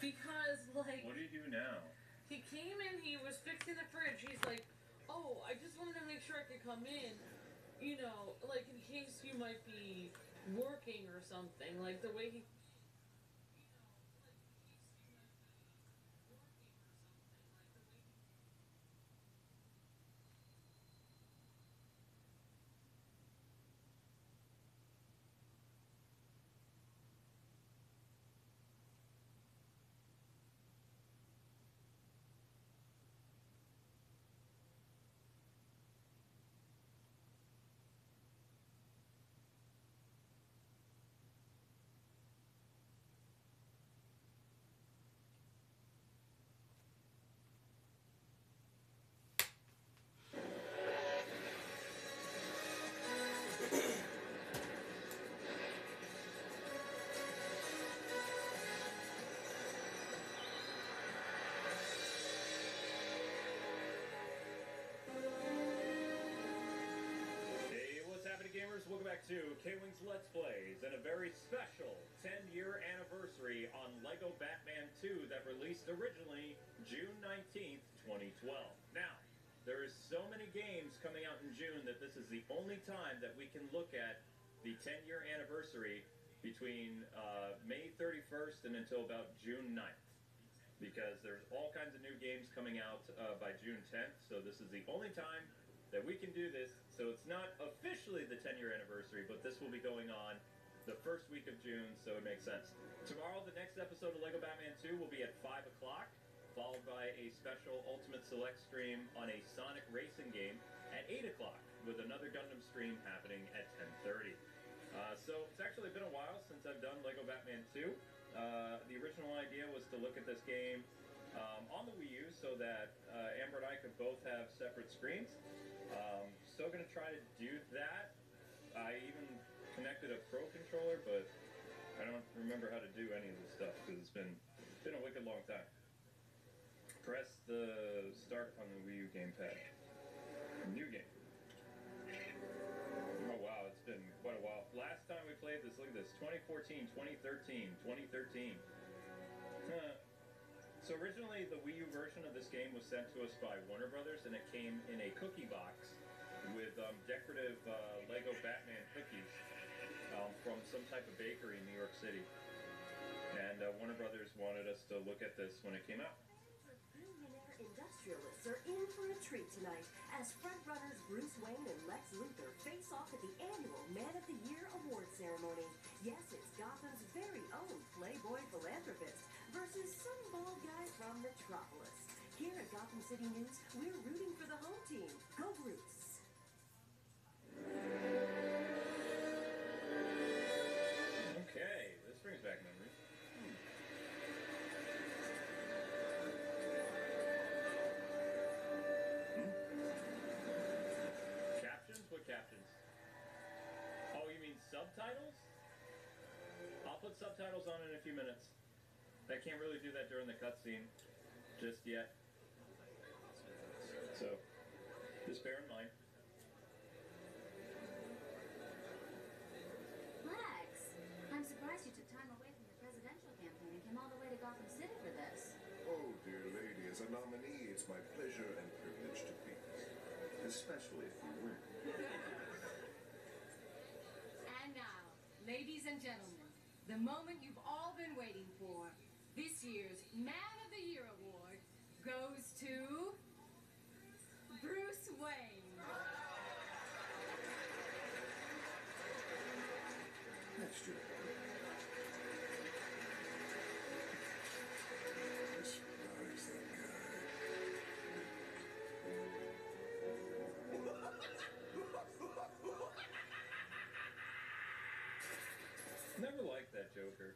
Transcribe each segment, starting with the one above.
Because, like... What do you do now? He came in, he was fixing the fridge. He's like, oh, I just wanted to make sure I could come in, you know, like in case you might be working or something. Like the way he... Gamers, welcome back to K-Wings Let's Plays and a very special 10-year anniversary on LEGO Batman 2 that released originally June 19th, 2012. Now, there is so many games coming out in June that this is the only time that we can look at the 10-year anniversary between May 31st and until about June 9th. Because there's all kinds of new games coming out by June 10th, so this is the only time that we can do this. So it's not officially the 10-year anniversary, but this will be going on the first week of June, so it makes sense. Tomorrow, the next episode of LEGO Batman 2 will be at 5 o'clock, followed by a special Ultimate Select stream on a Sonic racing game at 8 o'clock, with another Gundam stream happening at 10:30. So it's actually been a while since I've done LEGO Batman 2. The original idea was to look at this game on the Wii U so that Amber and I could both have separate screens. Still going to try to do that. I even connected a Pro controller, but I don't remember how to do any of this stuff because it's been a wicked long time. Press the start on the Wii U gamepad. New game. Oh wow, it's been quite a while. Last time we played this, look at this, 2014, 2013, 2013. So originally the Wii U version of this game was sent to us by Warner Brothers, and it came in a cookie box with decorative LEGO Batman cookies from some type of bakery in New York City. And Warner Brothers wanted us to look at this when it came out. Billionaire industrialists are in for a treat tonight as frontrunners Bruce Wayne and Lex Luthor face off at the annual Man of the Year award ceremony. Yes, it's Gotham's very own Playboy philanthropist versus some bald guy from Metropolis. Here at Gotham City News, we're rooting for the home team. Go Bruce! Okay, this brings back memories. Captions? What captions? Oh, you mean subtitles? I'll put subtitles on in a few minutes. I can't really do that during the cutscene just yet. So, just bear in mind. I'm surprised you took time away from your presidential campaign and came all the way to Gotham City for this. Oh, dear lady, as a nominee, it's my pleasure and privilege to be here. Especially if you win. And now, ladies and gentlemen, the moment you've all been waiting for. This year's Man of the Year award goes to Bruce Wayne. That's true. Despise that guy. Never liked that Joker.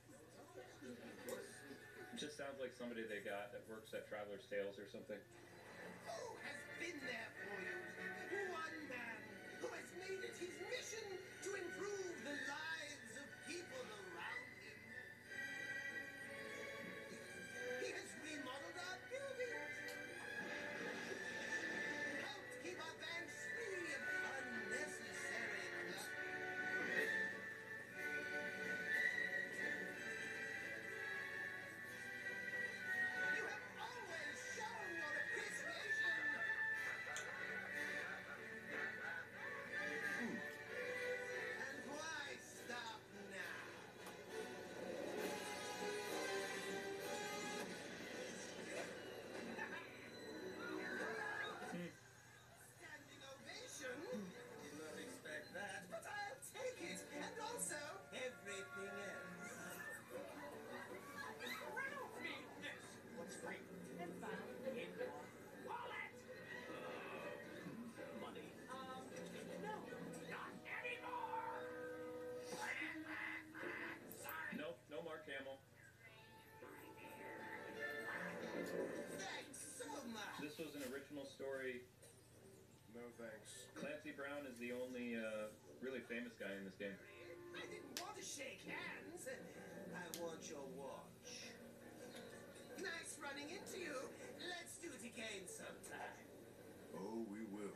Just sounds like somebody they got that works at Traveler's Tales or something. Who has been there for you? One man who has made it his mission to improve the lives of people around him. He has remodeled our buildings, helped keep our banks free of unnecessary clutter. was an original story. No thanks. Clancy Brown is the only really famous guy in this game. I didn't want to shake hands. I want your watch. Nice running into you. Let's do it again sometime. Oh, we will.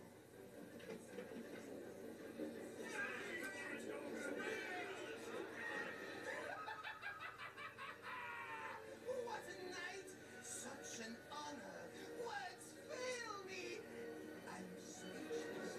What a night! Such an honor. Words fail me. I'm speechless.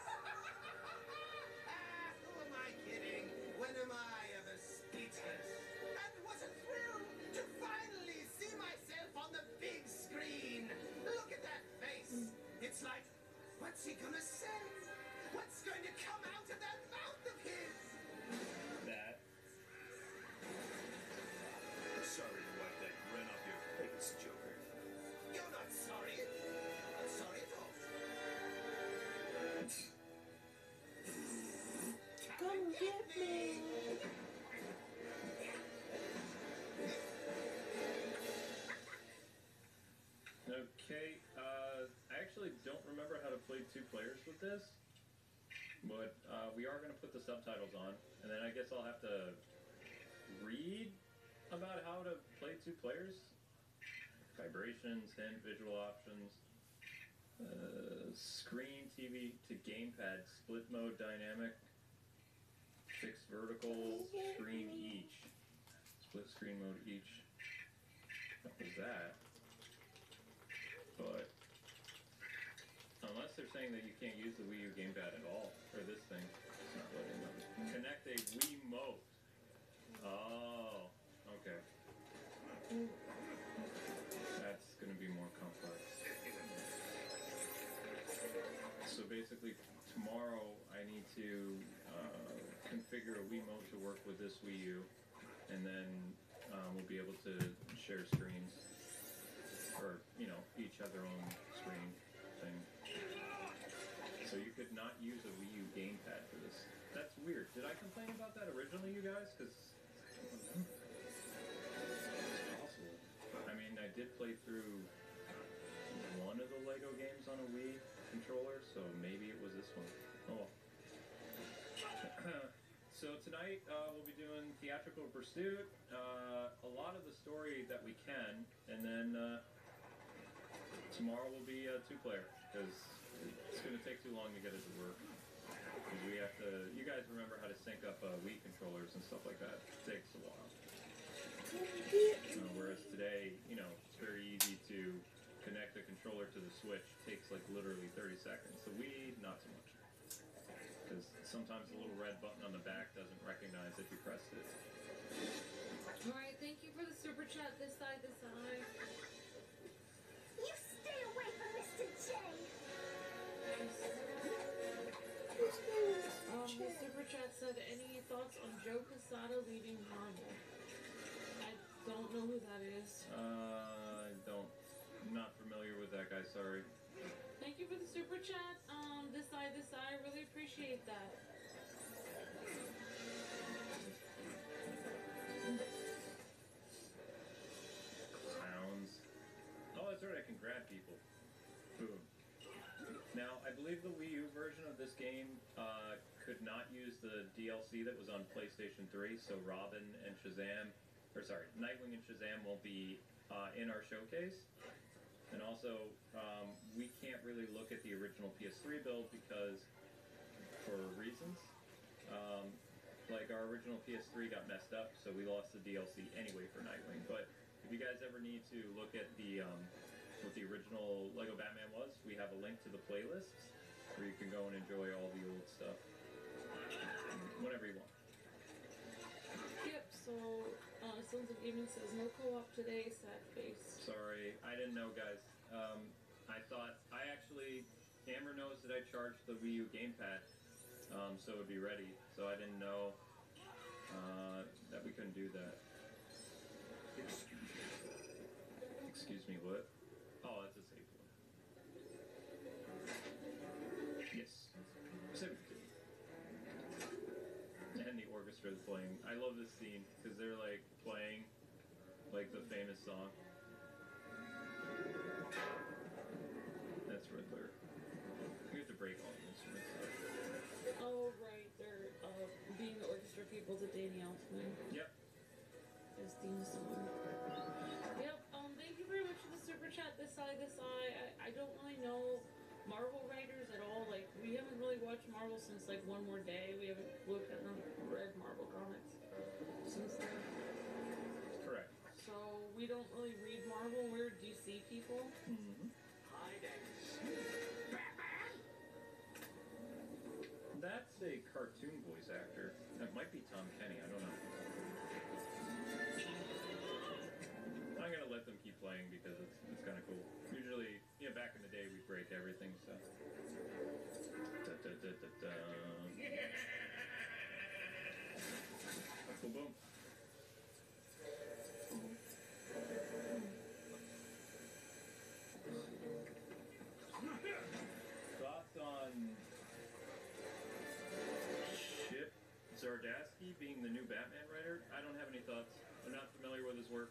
Who am I kidding? When am I ever speechless? And what a thrill to finally see myself on the big screen. Look at that face. It's like, what's he gonna say? What's going to come out of that mouth of his? That. Sorry to wipe that grin off your face, Joker. You're not sorry. I'm sorry at all. Come get me! Okay, I actually don't remember how to play 2 players with this, but we are going to put the subtitles on, and then I guess I'll have to read about how to play 2 players. Vibrations, hint, visual options, screen, TV to gamepad, split mode, dynamic, fixed vertical, screen each, split screen mode each. What was that? But unless they're saying that you can't use the Wii U gamepad at all, or this thing, it's not letting them connect a Wiimote. Oh, okay. That's gonna be more complex. So basically, tomorrow I need to configure a Wiimote to work with this Wii U, and then we'll be able to share screens. Or, you know, each have their own screen thing. So you could not use a Wii U gamepad for this. That's weird. Did I complain about that originally, you guys? Because it's possible. I mean, I did play through one of the Lego games on a Wii controller, so maybe it was this one. Oh well. So tonight we'll be doing Theatrical Pursuit, a lot of the story that we can, and then tomorrow will be 2-player, because it's going to take too long to get it to work. Because we have to, you guys remember how to sync up Wii controllers and stuff like that. It takes a while. Whereas today, you know, it's very easy to connect the controller to the Switch. It takes like literally 30 seconds. The Wii, not so much. Because sometimes the little red button on the back doesn't recognize that you pressed it. Alright, thank you for the super chat. This side, this side. You stay away from Mr. J. The super chat said, any thoughts on Joe Quesada leaving Marvel? I don't know who that is. Not familiar with that guy, sorry. Thank you for the super chat. This side, I really appreciate that. Clowns. Oh, that's right, I can grab people. Boom. Now, I believe the Wii U version of this game could not use the DLC that was on PlayStation 3, so Robin and Shazam, Nightwing and Shazam won't be in our showcase. And also, we can't really look at the original PS3 build because, for reasons, like our original PS3 got messed up, so we lost the DLC anyway for Nightwing. But if you guys ever need to look at the what the original Lego Batman was, we have a link to the playlists where you can go and enjoy all the old stuff whenever you want. Yep, so Sons of Gaming says no co-op today, sad face. Sorry, I didn't know, guys. I thought, Amber knows that I charged the Wii U gamepad, so it would be ready. So I didn't know that we couldn't do that. Excuse me, what? Oh, that's a safe one. Yes. 17. And the orchestra's playing. I love this scene, because they're like playing like the famous song. Riddler. We have to break all the instruments. Oh, right. They're being the orchestra people to Danny Elfman. Yep. His theme song. Yep. Thank you very much for the super chat. This eye. I don't really know Marvel writers at all. Like, we haven't really watched Marvel since like One More Day. We haven't looked at them, read Marvel comics since then. Correct. So we don't really read Marvel. We're DC people. Mm-hmm. That's a cartoon voice actor. That might be Tom Kenny. I don't know. I'm gonna let them keep playing because it's kind of cool. Usually, back in the day we'd break everything. So. Boom boom. Thoughts on Chip Zdarsky being the new Batman writer? I don't have any thoughts. I'm not familiar with his work.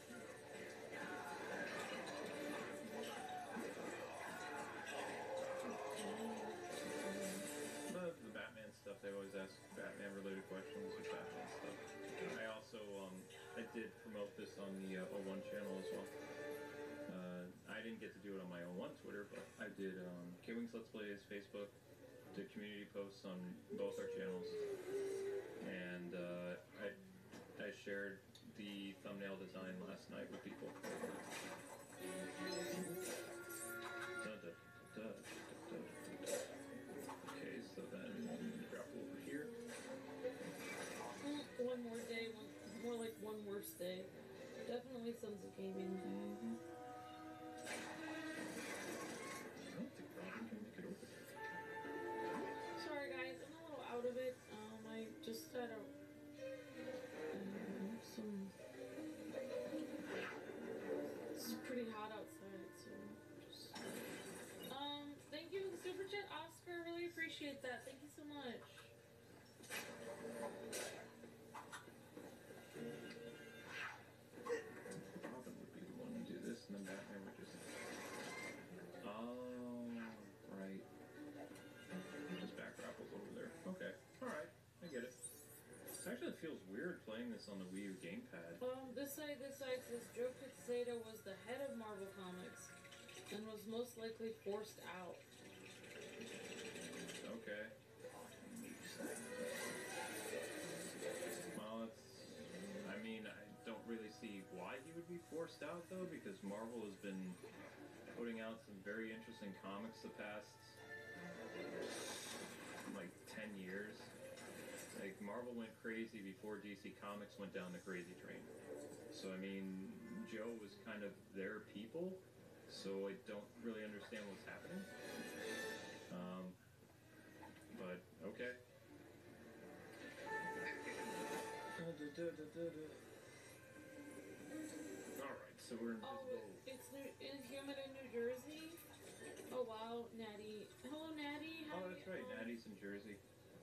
The Batman stuff, they always ask Batman-related questions with Batman stuff. I also, I did promote this on the O1 channel as well. I didn't get to do it on my O1 Twitter, but I did K-Wings Let's Plays Facebook, did community posts on both our channels, and I shared the thumbnail design last night with people. Okay, so then drop over here. One more day, more like one worse day. Definitely Sons of Gaming. Mm-hmm. I don't think Robin can make it over. Sorry guys, I'm a little out of it. I just had it's pretty hot outside, so just thank you for the super chat, Oscar. Really appreciate that. Thank you so much. Robin would be the one to do this, and then Batman would just. Oh, right. Just back grapples over there. Okay, alright, I get it. Actually, it feels weird playing this on the Wii U gamepad. This side says Joe Quesada was the head of Marvel Comics and was most likely forced out. Okay. Well, I mean, I don't really see why he would be forced out, though, because Marvel has been putting out some very interesting comics the past, like, 10 years. Like, Marvel went crazy before DC Comics went down the crazy train. So, I mean, Joe was kind of their people, so I don't really understand what's happening. But, okay. Alright, so we're invisible. It's humid in New Jersey? Oh, wow, Natty. Hello, Natty. Oh, that's right, Natty's in Jersey.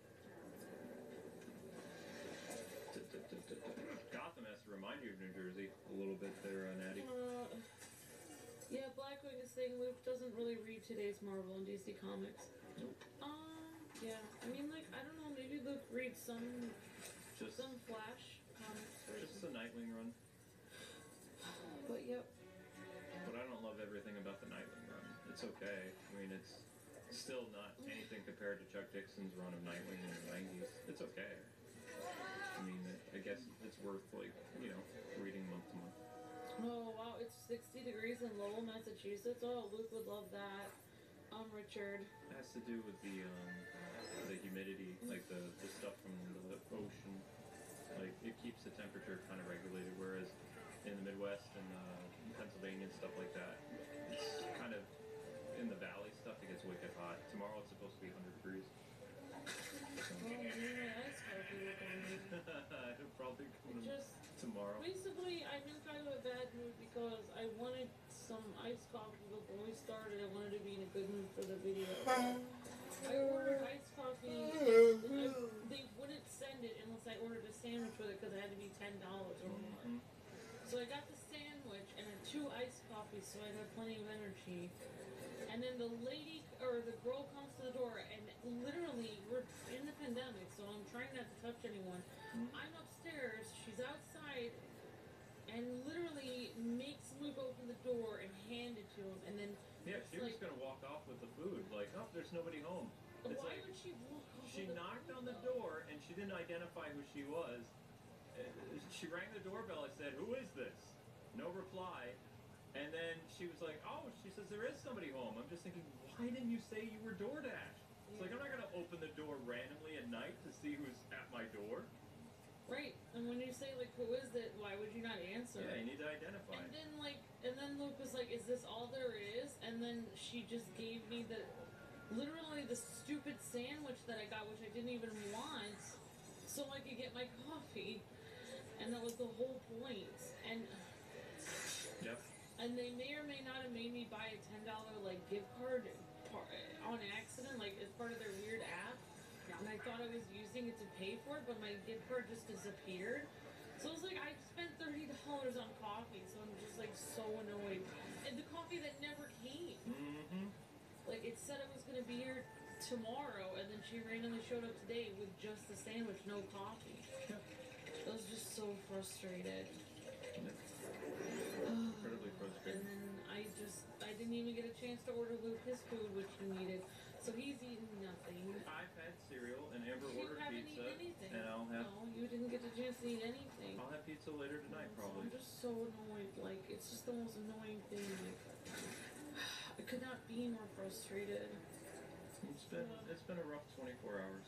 Gotham has to remind you of New Jersey a little bit there, Natty. Yeah, Blackwing is saying Luke doesn't really read today's Marvel and DC Comics. Nope. Yeah. I mean, like, I don't know, maybe Luke reads some Flash comics or Just the Nightwing run. But, yep. But I don't love everything about the Nightwing run. It's okay. I mean, it's still not anything compared to Chuck Dixon's run of Nightwing in the 90s. It's okay. I mean, I guess it's worth, like, reading month to month. Oh, wow, it's 60 degrees in Lowell, Massachusetts. Oh, Luke would love that. Richard. It has to do with the humidity, like the stuff from the ocean. Like, it keeps the temperature kind of regulated, whereas in the Midwest and Pennsylvania and stuff like that, it's kind of, in the valley stuff, it gets wicked hot. Tomorrow it's supposed to be 100 degrees. Oh, my ice coffee look on me. It'll probably come Just tomorrow. Basically, I'm in kind of a bad mood because I wanted some iced coffee before we started. I wanted to be in a good mood for the video. I ordered iced coffee. They wouldn't send it unless I ordered a sandwich with it because it had to be $10 or more. So I got the sandwich and 2 iced coffees, so I got plenty of energy. And then the lady or the girl comes to the door, and literally, we're in the pandemic, so I'm trying not to touch anyone. I'm upstairs, she's outside, and literally makes Luke open the door and hand it to him, and then Yeah, it's she was like, gonna walk off with the food. Like, oh, there's nobody home. It's why like would she walk off she with knocked food, on the though? door and she didn't identify who she was. She rang the doorbell and said, "Who is this?" No reply. And then she was like, "Oh," she says, "there is somebody home." I'm just thinking, why didn't you say you were DoorDash? It's like, I'm not gonna open the door randomly at night to see who's at my door. Right, and when you say, like, who is it, why would you not answer? Yeah, you need to identify. And then Luke was like, is this all there is? And then she just gave me literally the stupid sandwich that I got, which I didn't even want, so I could get my coffee. And that was the whole point. And Yep. and they may or may not have made me buy a $10 like gift card on accident, like as part of their weird app. And I thought I was using it to pay for it, but my gift card just disappeared. So I was like, I spent $30 on coffee, so I'm just like so annoyed. And the coffee that never came. Mm-hmm. Like it said it was gonna be here tomorrow, and then she randomly showed up today with just the sandwich, no coffee. I was just so frustrated. Incredibly And frustrating. then I didn't even get a chance to order Luke his food, which he needed. So he's eaten nothing. I've had cereal and Amber You ordered haven't pizza, eaten anything. and I'll have No, you didn't get the chance to eat anything. I'll have pizza later tonight So probably. I'm just so annoyed. Like, it's just the most annoying thing. Like, I could not be more frustrated. It's been a rough 24 hours.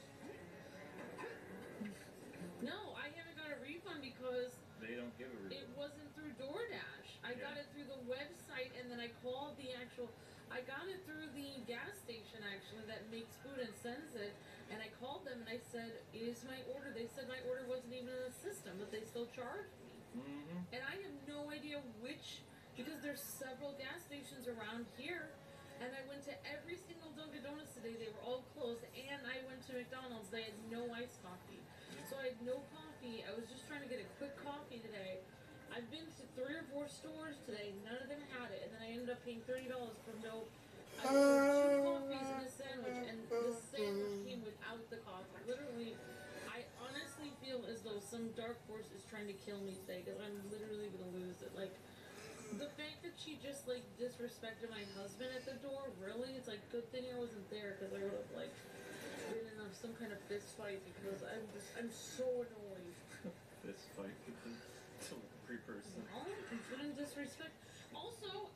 No, I haven't got a refund because They don't give a it reason. wasn't through DoorDash. I got Yeah. it through the website, and then I called the actual. I got it through the gas station actually that makes food and sends it. And I called them and I said, "Is my order?" They said my order wasn't even in the system, but they still charged me. Mm-hmm. And I have no idea which, because there's several gas stations around here. And I went to every single Dunkin' Donuts today. They were all closed. And I went to McDonald's. They had no iced coffee. So I had no coffee. I was just trying to get a quick coffee today. I've been to 3 or 4 stores today. None of them had it. And then I ended up paying $30 for no. I ordered 2 coffees and a sandwich. And the sandwich came without the coffee. Literally, I honestly feel as though some dark force is trying to kill me today. Because I'm literally going to lose it. Like, the fact that she just like disrespected my husband at the door, really, it's like good thing I wasn't there because I would have like been in some kind of fist fight because I'm so annoyed. This fight with the person. No, I shouldn't disrespect. Also,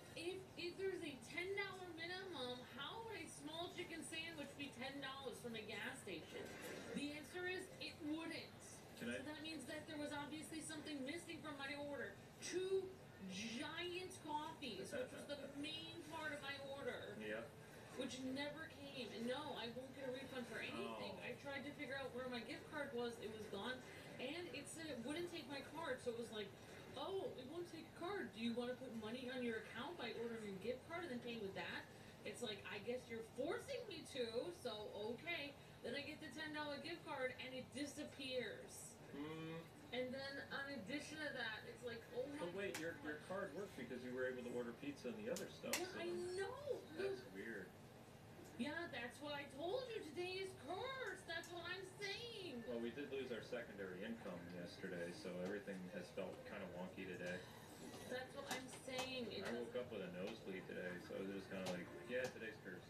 if there's a $10 minimum, how would a small chicken sandwich be $10 from a gas station? The answer is it wouldn't. Can I? So that means that there was obviously something missing from my order. 2 giant coffees, which was the main part of my order, Yeah. which never came. And no, I won't get a refund for anything. Oh. I tried to figure out where my gift card was. It was gone. And it said it wouldn't take my card. So it was like, oh, it won't take a card. Do you want to put money on your account by ordering a gift card and then paying with that? It's like, I guess you're forcing me to. So, okay. Then I get the $10 gift card and it disappears. Mm. And then, in addition to that, it's like, oh my But wait, your card worked because you were able to order pizza and the other stuff. Yeah, so I know. that's weird. Yeah, that's what I told you. Today is cursed. That's what I'm saying. Well, we did lose our secondary income yesterday, so everything has felt kind of wonky today. That's what I'm saying. It I doesn't- woke up with a nosebleed today, so I was just kind of like, yeah, today's cursed.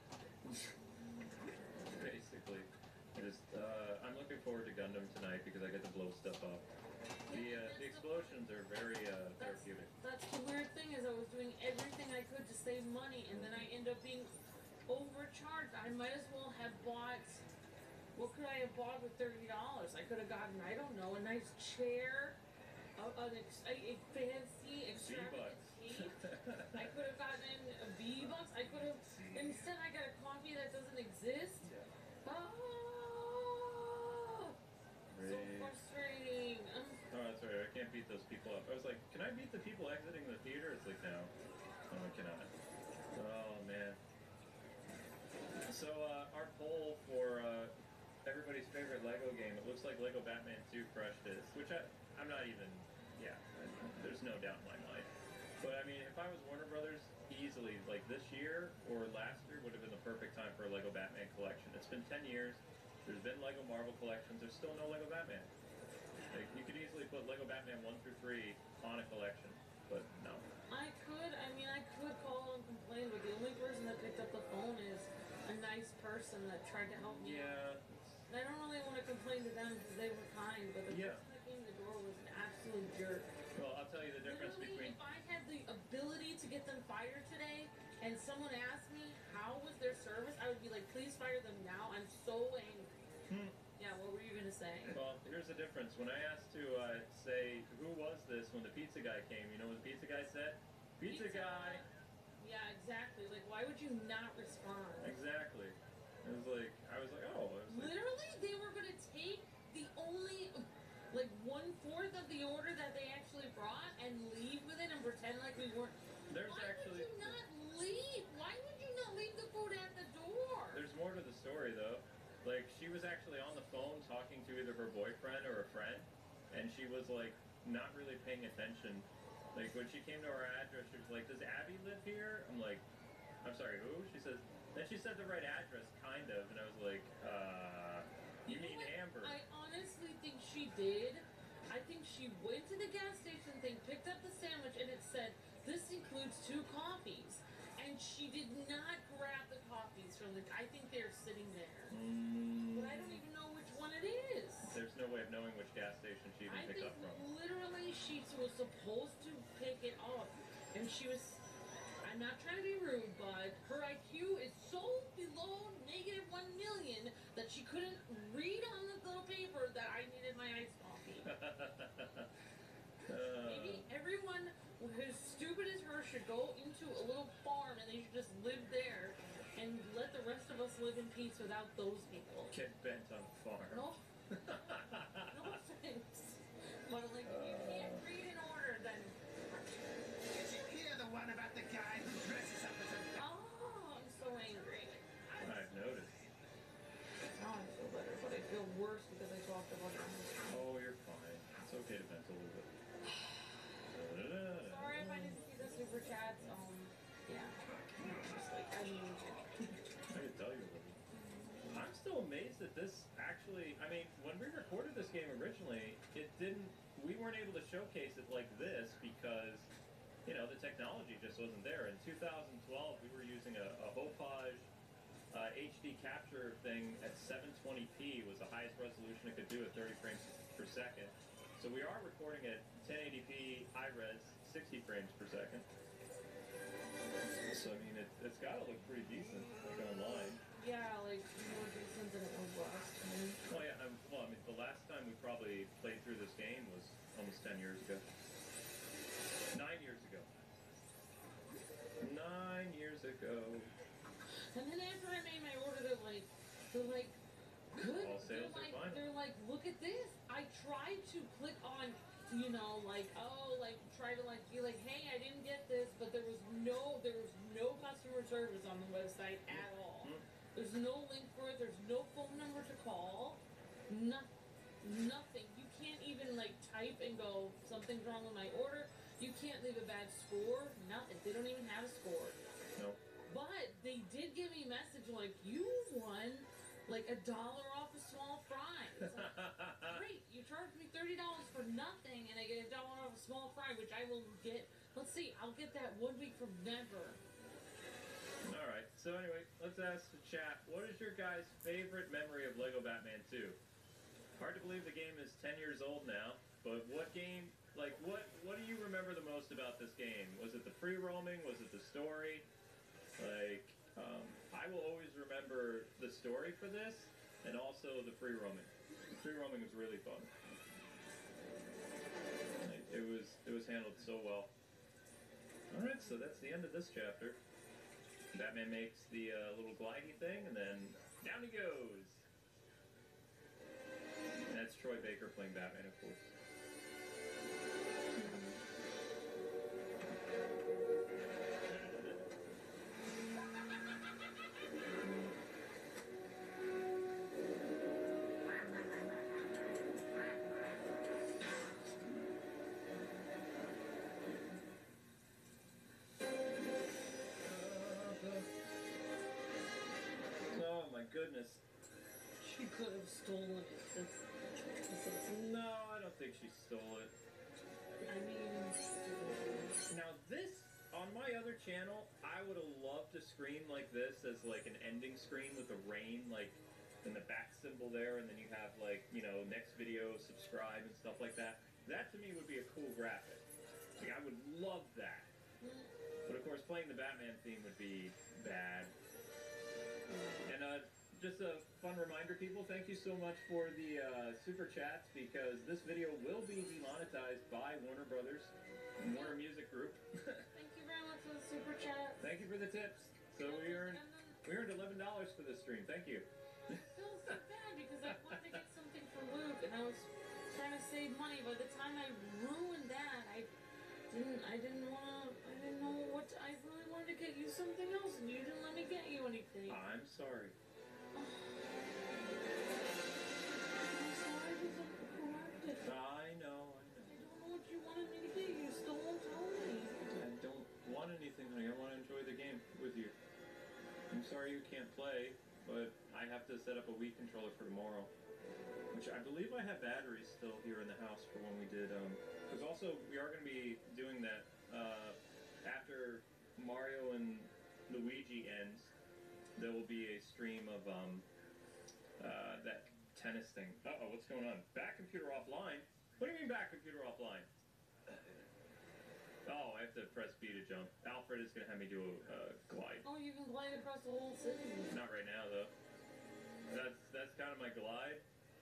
Basically. I'm looking forward to Gundam tonight because I get to blow stuff up. The explosions are very therapeutic. That's the weird thing is I was doing everything I could to save money, and then I end up being overcharged. I might as well have bought. What could I have bought with $30? I could have gotten, I don't know, a nice chair, a fancy extravagant V-Bucks. tea. I could have gotten a V-Bucks. I could have. Instead, I got a coffee that doesn't exist. Oh, so Great. frustrating. Oh, that's right. I can't beat those people up. I was like, can I beat the people exiting the theater? It's like, no. No, I cannot. Oh, man. So, our poll for everybody's favorite Lego game, it looks like Lego Batman 2 crushed it, which I'm not even, there's no doubt in my mind. But, I mean, if I was Warner Brothers, easily, like this year or last year would have been the perfect time for a Lego Batman collection. It's been 10 years. There's been Lego Marvel collections. There's still no Lego Batman. Like, you could easily put Lego Batman 1 through 3 on a collection, but no. I could call and complain, but the only person that picked up the phone is a nice person that tried to help me. Yeah. And I don't really want to complain to them because they were kind, but the Yeah. person that came to the door was an absolute jerk. Well, I'll tell you the difference Literally, between. if I had the ability to get them fired today, and someone asked me how was their service, I would be like, please fire them now. I'm so angry. Yeah, what were you gonna say? Well, here's the difference. When I asked to say who was this when the pizza guy came, you know what the pizza guy said? Pizza guy. Yeah, exactly. Like, why would you not respond? Exactly. I was like, oh. I was like, Literally, they were gonna take the only, like, 1/4 of the order that they actually brought and leave with it and pretend like we weren't. there's Why actually. would you not leave? Why would you not leave the food at the door? There's more to the story though. Like, she was actually on the phone talking to either her boyfriend or a friend, and she was like not really paying attention. Like, when she came to our address, she was like, "Does Abby live here?" I'm like, "I'm sorry, who?" She says. Then she said the right address, kind of, and I was like, "You know mean what? Amber?" I honestly think she did. I think she went to the gas station thing, picked up the sandwich, and it said, "This includes 2 coffees." And she did not grab the coffees from the. I think they're sitting there. But I don't even know which one it is. There's no way of knowing which gas station she even I picked think up from. literally she was supposed to pick it up. And she was. I'm not trying to be rude, but her IQ is so below -1 million that she couldn't read on the little paper that I needed my iced coffee. Maybe everyone who's stupid as her should go into a little farm and they should just live there and let the rest of us live in peace without those people. Get bent on farm. No, no offense. But like, if you can't read an order, then Did you hear the one about the guy who dresses up as a oh, I'm so angry. I've noticed. Now I feel better, but I feel worse because I talked about it. Oh, you're fine. It's okay to vent a little bit. Sorry if I didn't see the super chats. Yeah. Just like, I mean, I can tell you a little. I'm still amazed that this actually. I mean, when we recorded this game originally, it didn't. We weren't able to showcase it like this because, you know, the technology just wasn't there. In 2012, we were using a Hopage HD capture thing at 720p was the highest resolution it could do at 30 frames per second. So we are recording at 1080p high res, 60 frames per second. So I mean, it's got to look pretty decent, like online. yeah, like more decent than it was last time. Well, yeah. Well, I mean, the last time we probably played through this game was almost 10 years ago. 9 years ago. 9 years ago. And then after I made my order, they're like, good. All sales are fine. They're like, look at this. I tried to click on, you know, like, oh, like, try to like be like, hey, I didn't get this, but there was no customer service on the website at all. There's no link for it. There's no phone number to call. Nothing. You can't even like type and go, something's wrong with my order. You can't leave a bad score. Nothing. They don't even have a score. No. But they did give me a message like, you won like $1 off a small fry. It's like, great, you charged me $30 for nothing and I get $1 off a small fry, which I will get. Let's see, I'll get that 1 week from never. Alright, so anyway, let's ask the chat, what is your guys' favorite memory of Lego Batman 2? Hard to believe the game is 10 years old now, but what game, like, what do you remember the most about this game? Was it the free roaming? Was it the story? Like, I will always remember the story for this, and also the free roaming. The free roaming was really fun. Like, it was handled so well. Alright, so that's the end of this chapter. Batman makes the little glidey thing, and then down he goes. And that's Troy Baker playing Batman, of course. goodness. She could have stolen it. No, I don't think she stole it. I mean, Now this, on my other channel, I would have loved a screen like this as like an ending screen with the rain, like in the back symbol there, and then you have like, you know, next video, subscribe and stuff like that. That to me would be a cool graphic. Like, I would love that. But of course, playing the Batman theme would be bad. And just a fun reminder, people, thank you so much for the super chats, because this video will be demonetized by Warner Brothers, Warner Music Group. thank you very much for the super chat. Thank you for the tips. So we earned $11 for this stream. Thank you. I feel so bad because I wanted to get something for Luke and I was trying to save money. By the time I ruined that, I didn't know what I really wanted to get you something else and you didn't let me get you anything. I'm sorry. I'm sorry because I'm corrected. I know. I don't know what you wanted me to get you. Still won't tell me. I don't want anything, honey. I want to enjoy the game with you. I'm sorry you can't play, but I have to set up a Wii controller for tomorrow. Which I believe I have batteries still here in the house for when we did, because also we are going to be doing that, after Mario and Luigi ends, there will be a stream of, that tennis thing. Uh-oh, what's going on? Back computer offline? What do you mean back computer offline? Oh, I have to press B to jump. Alfred is going to have me do a glide. Oh, you can glide across the whole city. Not right now, though. That's kind of my glide.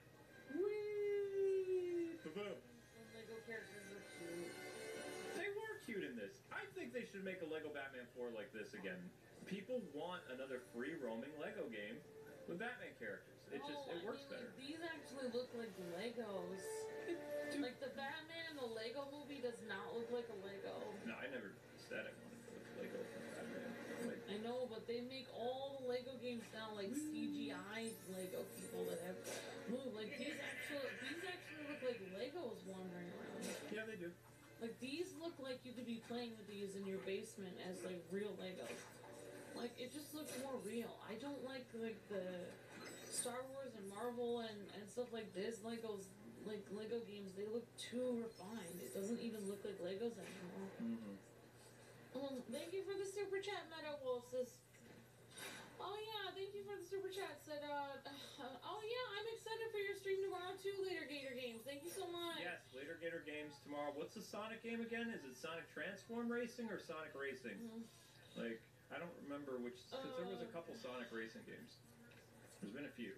Whee! Ba-boom. And Lego characters are cute. They were cute in this. I think they should make a Lego Batman 4 like this again. People want another free roaming Lego game with Batman characters. It works better. Like, these actually look like Legos. Like the Batman in the Lego movie does not look like a Lego. No, I never said I wanted to put Lego for Batman. Like, I know, but they make all the Lego games now like CGI Lego people that have moved. Like these actually look like Legos wandering around. yeah, they do. Like these look like you could be playing with these in your basement as like real Legos. Like it just looks more real. I don't like the Star Wars and Marvel and stuff like this. Legos, like Lego games, they look too refined. It doesn't even look like Legos anymore. Mm-hmm. Thank you for the super chat, Meadow Wolf says. Oh yeah, thank you for the super chat. Said, oh yeah, I'm excited for your stream tomorrow too, Later Gator Games. Thank you so much. Yes, Later Gator Games tomorrow. What's the Sonic game again? Is it Sonic Transform Racing or Sonic Racing? Like, I don't remember which, because there was a couple Sonic Racing games. There's been a few.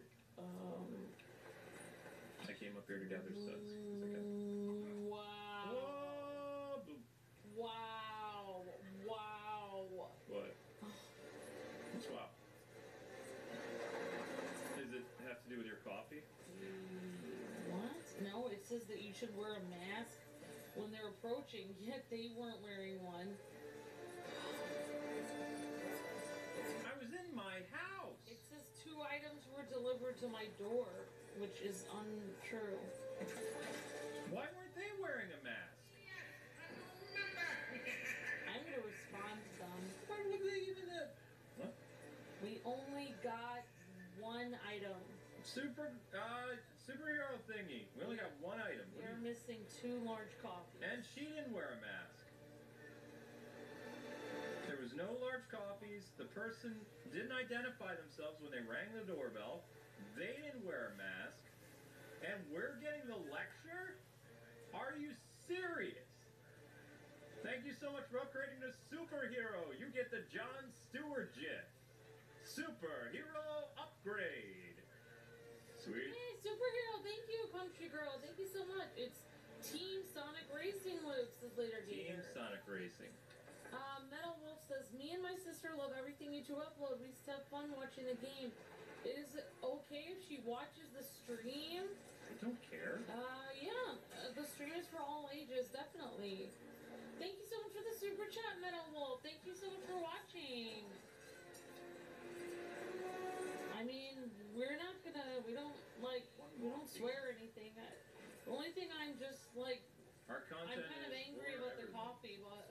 I came up here to gather studs. Wow. Whoa! Boom. Wow. Wow. What? What's wow? Does it have to do with your coffee? What? No, it says that you should wear a mask when they're approaching, yet they weren't wearing one. I was in my house! It says 2 items were delivered to my door, which is untrue. Why weren't they wearing a mask? I'm gonna respond to them. Why would they even have... What? We only got 1 item. Superhero thingy. We only got 1 item. What We're do you... missing 2 large coffees. And she didn't wear a mask. There was no large coffees. The person didn't identify themselves when they rang the doorbell. They didn't wear a mask. And we're getting the lecture? Are you serious? Thank you so much for upgrading to Superhero. You get the Jon Stewart gift. Superhero upgrade. Sweet. Hey, Superhero, thank you, Country Girl. Thank you so much. It's Team Sonic Racing, Luke, says Later Team Gator. Sonic Racing. Metal Wolf says, me and my sister love everything you two upload. We just have fun watching the game. Is it okay if she watches the stream? I don't care. Yeah. The stream is for all ages, definitely. Thank you so much for the super chat, Metal Wolf. Thank you so much for watching. I mean, we don't swear or anything. The only thing I'm just like, Our content I'm kind of is angry for about the everyone. coffee, but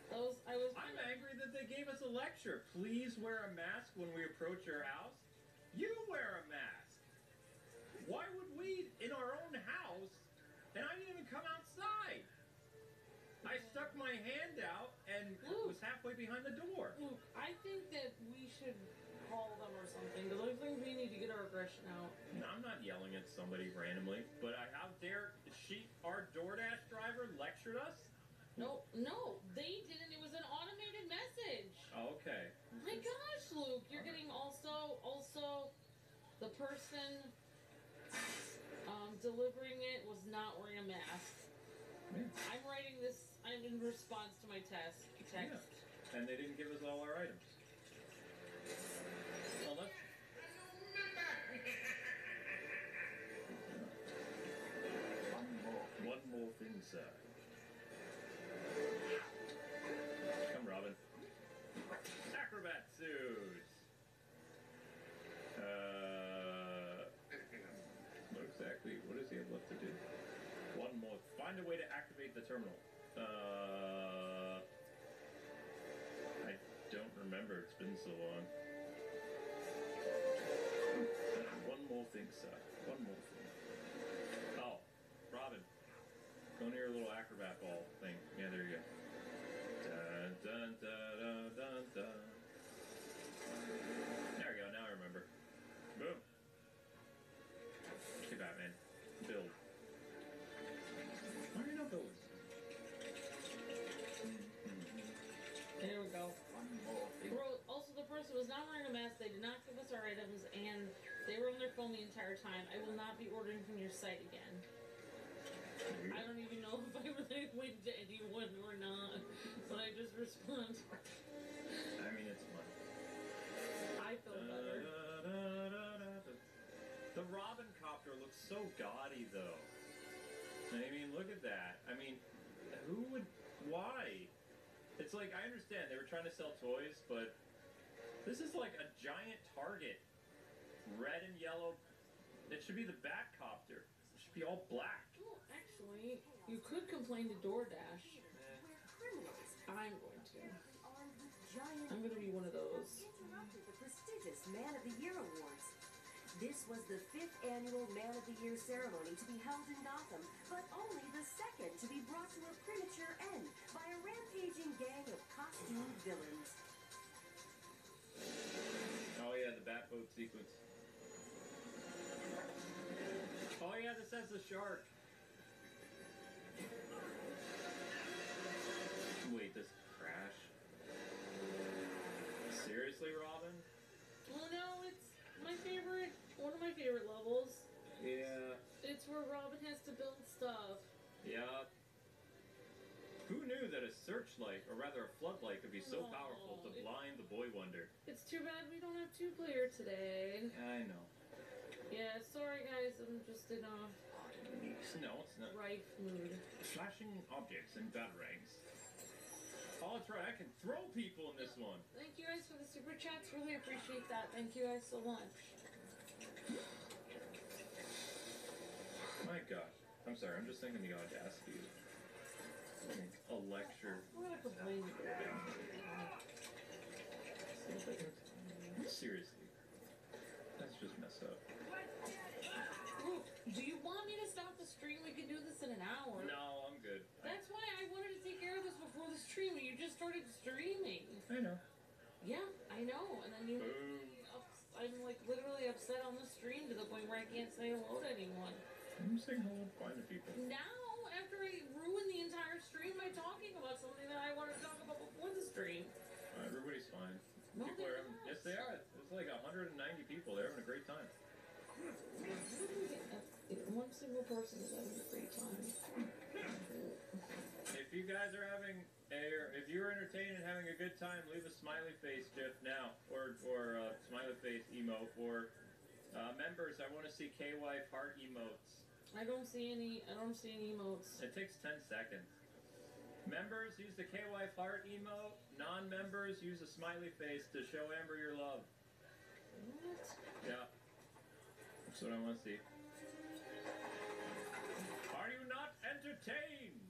I'm angry that they gave us a lecture. Please wear a mask when we approach your house. You wear a mask. Why would we in our own house? And I didn't even come outside. I stuck my hand out and was halfway behind the door. Luke, I think that we should call them or something, because I think we need to get our aggression out. No, I'm not yelling at somebody randomly, but how dare our DoorDash driver lectured us? No, they didn't. It was an automated message. Oh, okay. My gosh, Luke, you're getting also the person delivering it was not wearing a mask. Yeah. I'm writing this. I'm in response to my text. Yeah. And they didn't give us all our items. Well, that's... One more thing, sir. Come, Robin. Acrobat suits. What does he have left to do? One more. Find a way to activate the terminal. I don't remember. It's been so long. One more thing, sir. One more thing. Oh, Robin. Go near your little acrobat ball thing. Yeah, there you go. Dun, dun, dun, dun, dun, dun. There we go. Now I remember. Boom. Okay, Batman. Build. Why are you not building? There we go. Also, the person was not wearing a mask. They did not give us our items, and they were on their phone the entire time. I will not be ordering from your site again. I don't even know if I really went to anyone or not, but I just respond. I mean, it's fun. I feel better. The Robin copter looks so gaudy, though. I mean, look at that. I mean, who would... Why? It's like, I understand they were trying to sell toys, but this is like a giant Target. Red and yellow. It should be the Batcopter. It should be all black. Well, actually, you could complain to DoorDash. I'm going to. I'm going to be one of those. Interrupted the prestigious Man of the Year Awards. This was the 5th annual Man of the Year ceremony to be held in Gotham, but only the 2nd to be brought to a premature end by a rampaging gang of costumed villains. Oh yeah, the Batboat sequence. Oh yeah, this has the shark. Wait, this crash? Seriously, Robin? Well, no, it's my favorite, one of my favorite levels. Yeah. It's where Robin has to build stuff. Yeah. Who knew that a searchlight, or rather a floodlight, could be so powerful to blind the boy wonder? It's too bad we don't have 2-player today. I know. Yeah, sorry guys, I'm just in a No, it's not. rife mood. Flashing objects and batarangs. Oh, that's right, I can throw people in this one. Thank you guys for the super chats, really appreciate that. Thank you guys so much. My gosh. I'm sorry, I'm just thinking the audacity of a lecture. I'm gonna complain to DoorDash. Seriously. That's just messed up. Luke, do you want me to stop the stream? We can do this in an hour. No, I'm good. That's why I wanted to take care of this before the stream, and you just started streaming. I know. Yeah, I know. And then you made Boom. me I'm like literally upset on the stream to the point where I can't say hello to anyone. I'm saying hello to fine people. Now, after I ruined the entire stream by talking about something that I wanted to talk about before the stream. Everybody's fine. No, People they're are having, not. yes, they are. There's like 190 people. They're having a great time. One single person is having a great time. If you guys are having, if you're entertained and having a good time, leave a smiley face GIF now, or smiley face emote. For members, I want to see K-Wife heart emotes. I don't see any emotes. It takes 10 seconds. Members, use the K-Wife heart emote. Non-members, use a smiley face to show Amber your love. What? Yeah. That's what I want to see. Are you not entertained?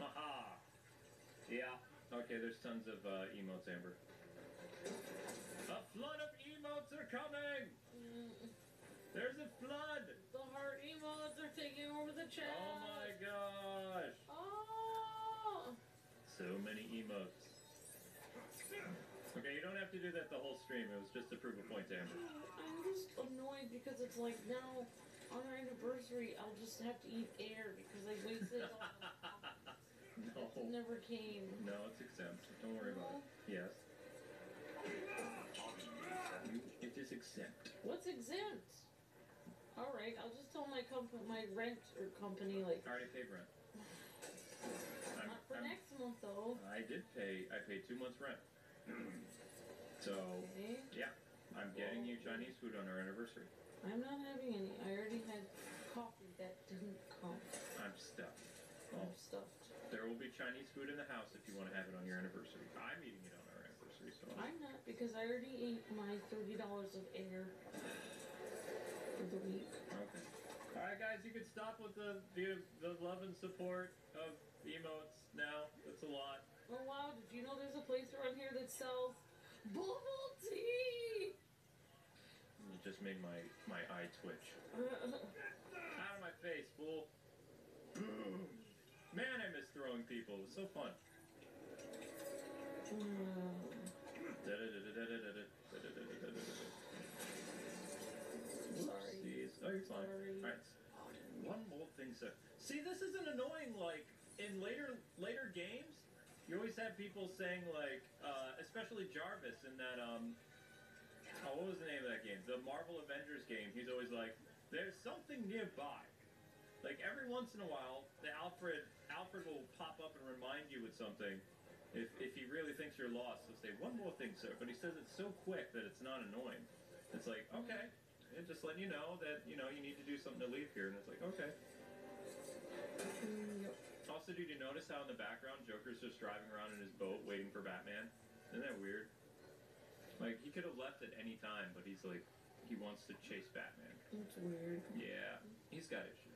Haha. Yeah. Okay, there's tons of emotes, Amber. A flood of emotes are coming! There's a flood! The heart emotes are taking over the chat. Oh my gosh! Oh. So many emotes. Okay, you don't have to do that the whole stream. It was just to prove a point to Amber. I'm just annoyed because it's like now on our anniversary I'll just have to eat air because I wasted all No. It never came. No, it's exempt. Don't worry about it. Yes. It is exempt. What's exempt? Alright, I'll just tell my my rent or company like I already paid rent. not for next month though. I paid 2 months rent. So, Okay. yeah. I'm getting you Chinese food on our anniversary. I'm not having any. I already had coffee that didn't come. I'm stuffed. I'm Well, stuffed. there will be Chinese food in the house if you want to have it on your anniversary. I'm eating it on our anniversary, so I'm not because I already ate my $30 of air for the week. okay. All right, guys, you can stop with the love and support of emotes now. That's a lot. Oh wow, did you know there's a place around here that sells bubble tea? You just made my eye twitch. Out of my face, fool. Man, I miss throwing people. It was so fun. Sorry. Oopsies. Oh, you're fine. Sorry. Alright. One more thing, sir. See, this isn't annoying like in later games. You always have people saying like, especially Jarvis in that what was the name of that game? The Marvel Avengers game. He's always like, there's something nearby. Like every once in a while, Alfred will pop up and remind you with something. If he really thinks you're lost, he'll say, one more thing, sir. But he says it so quick that it's not annoying. It's like, okay, just letting you know that, you need to do something to leave here. And it's like, okay. Yep. Also, did you notice how in the background Joker's just driving around in his boat waiting for Batman? Isn't that weird? Like, he could have left at any time, but he's like, he wants to chase Batman. It's weird. Yeah, he's got issues.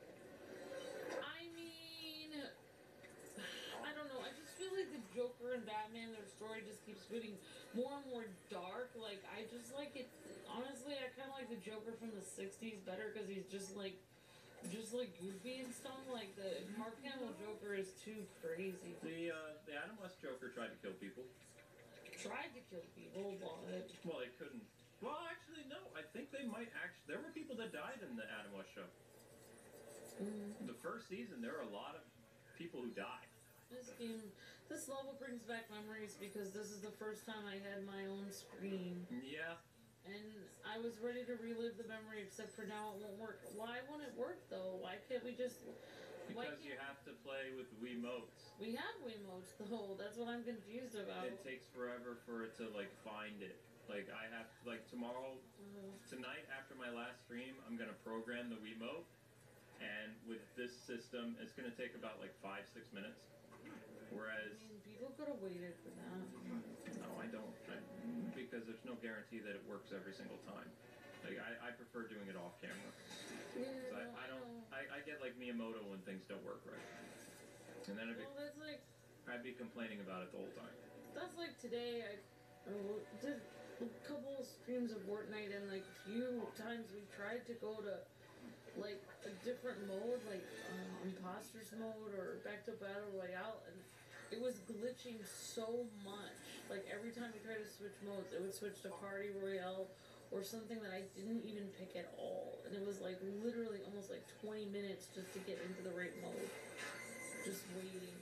I mean, I don't know. I just feel like the Joker and Batman, their story just keeps getting more and more dark. Like, I just like it. Honestly, I kind of like the Joker from the 60s better because he's just like goofy and stuff. Like, the Mark Hamill Joker is too crazy. The Adam West Joker tried to kill people. Tried to kill people, but... Well, they couldn't. Well, actually, no. I think they might actually... There were people that died in the Adam West show. The first season, there were a lot of people who died. This level brings back memories because this is the first time I had my own screen. Yeah. And I was ready to relive the memory, except for now it won't work. Why won't it work, though? Why can't we just... Because you have to play with Wiimotes. We have Wiimotes, though. That's what I'm confused about. It takes forever for it to, like, find it. Like, I have... Like, tomorrow... Tonight, after my last stream, I'm gonna program the Wiimote. And with this system, it's gonna take about, like, 5-6 minutes. Whereas... I mean, people could have waited for that. No, I don't. Because there's no guarantee that it works every single time. Like, I prefer doing it off camera. Yeah, I get like Miyamoto when things don't work right. And then that's like... I'd be complaining about it the whole time. That's like today, I did a couple of streams of Fortnite, and like a few times we tried to go to like a different mode, like Imposters mode or Back to Battle Royale, and it was glitching so much. Like every time we tried to switch modes, it would switch to Party Royale or something that I didn't even pick at all. And it was like literally almost like 20 minutes just to get into the right mode. Just waiting.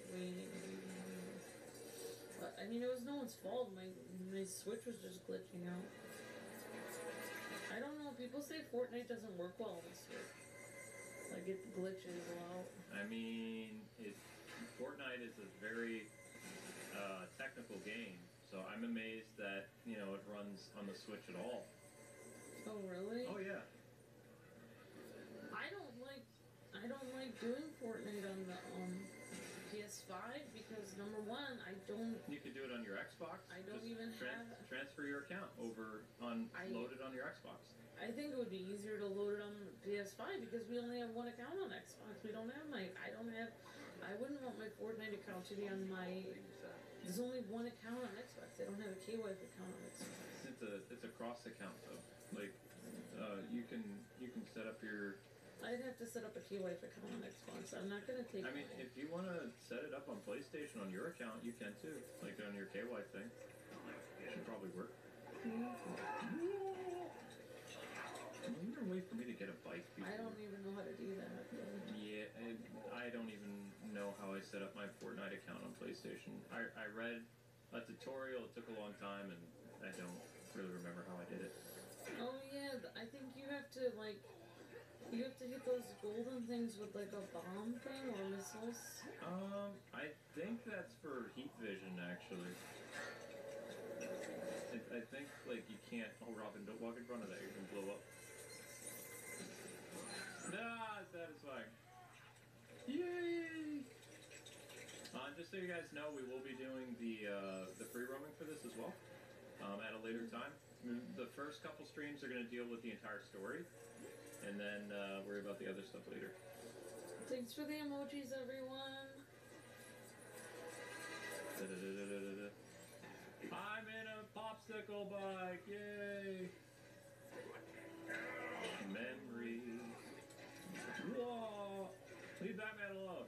But I mean, it was no one's fault. My Switch was just glitching out. I don't know. People say Fortnite doesn't work well on the Switch. Like it glitches a lot. I mean, Fortnite is a very technical game, so I'm amazed that it runs on the Switch at all. Oh really? Oh yeah. I don't like doing Fortnite on the PS5 because number one, I don't. You can do it on your Xbox. I don't Just even have. transfer your account over load it on your Xbox. I think it would be easier to load it on PS5 because we only have one account on Xbox. We don't have I wouldn't want my Fortnite account to be on my. There's only one account on Xbox. I don't have a KWife account on Xbox. it's a cross account though. Like, you can set up your. I'd have to set up a KWife account on Xbox. I'm not gonna take. I mean, if you want to set it up on PlayStation on your account, you can too. Like on your KY thing. It should probably work. Is there a way for me to get a bike before? I don't even know how to do that. Though. Yeah, I don't even know how I set up my Fortnite account on PlayStation. I read a tutorial. It took a long time, and I don't really remember how I did it. Oh yeah, I think you have to like. You have to hit those golden things with like a bomb thing or missiles. I think that's for heat vision actually. I think like you can't. Oh, Robin, don't walk in front of that. You're gonna blow up. Nah, satisfying. Yay! Just so you guys know, we will be doing the free roaming for this as well at a later time. The first couple streams are going to deal with the entire story, and then worry about the other stuff later. Thanks for the emojis, everyone. I'm in a popsicle bike, yay! Memories. Whoa! Leave Batman alone.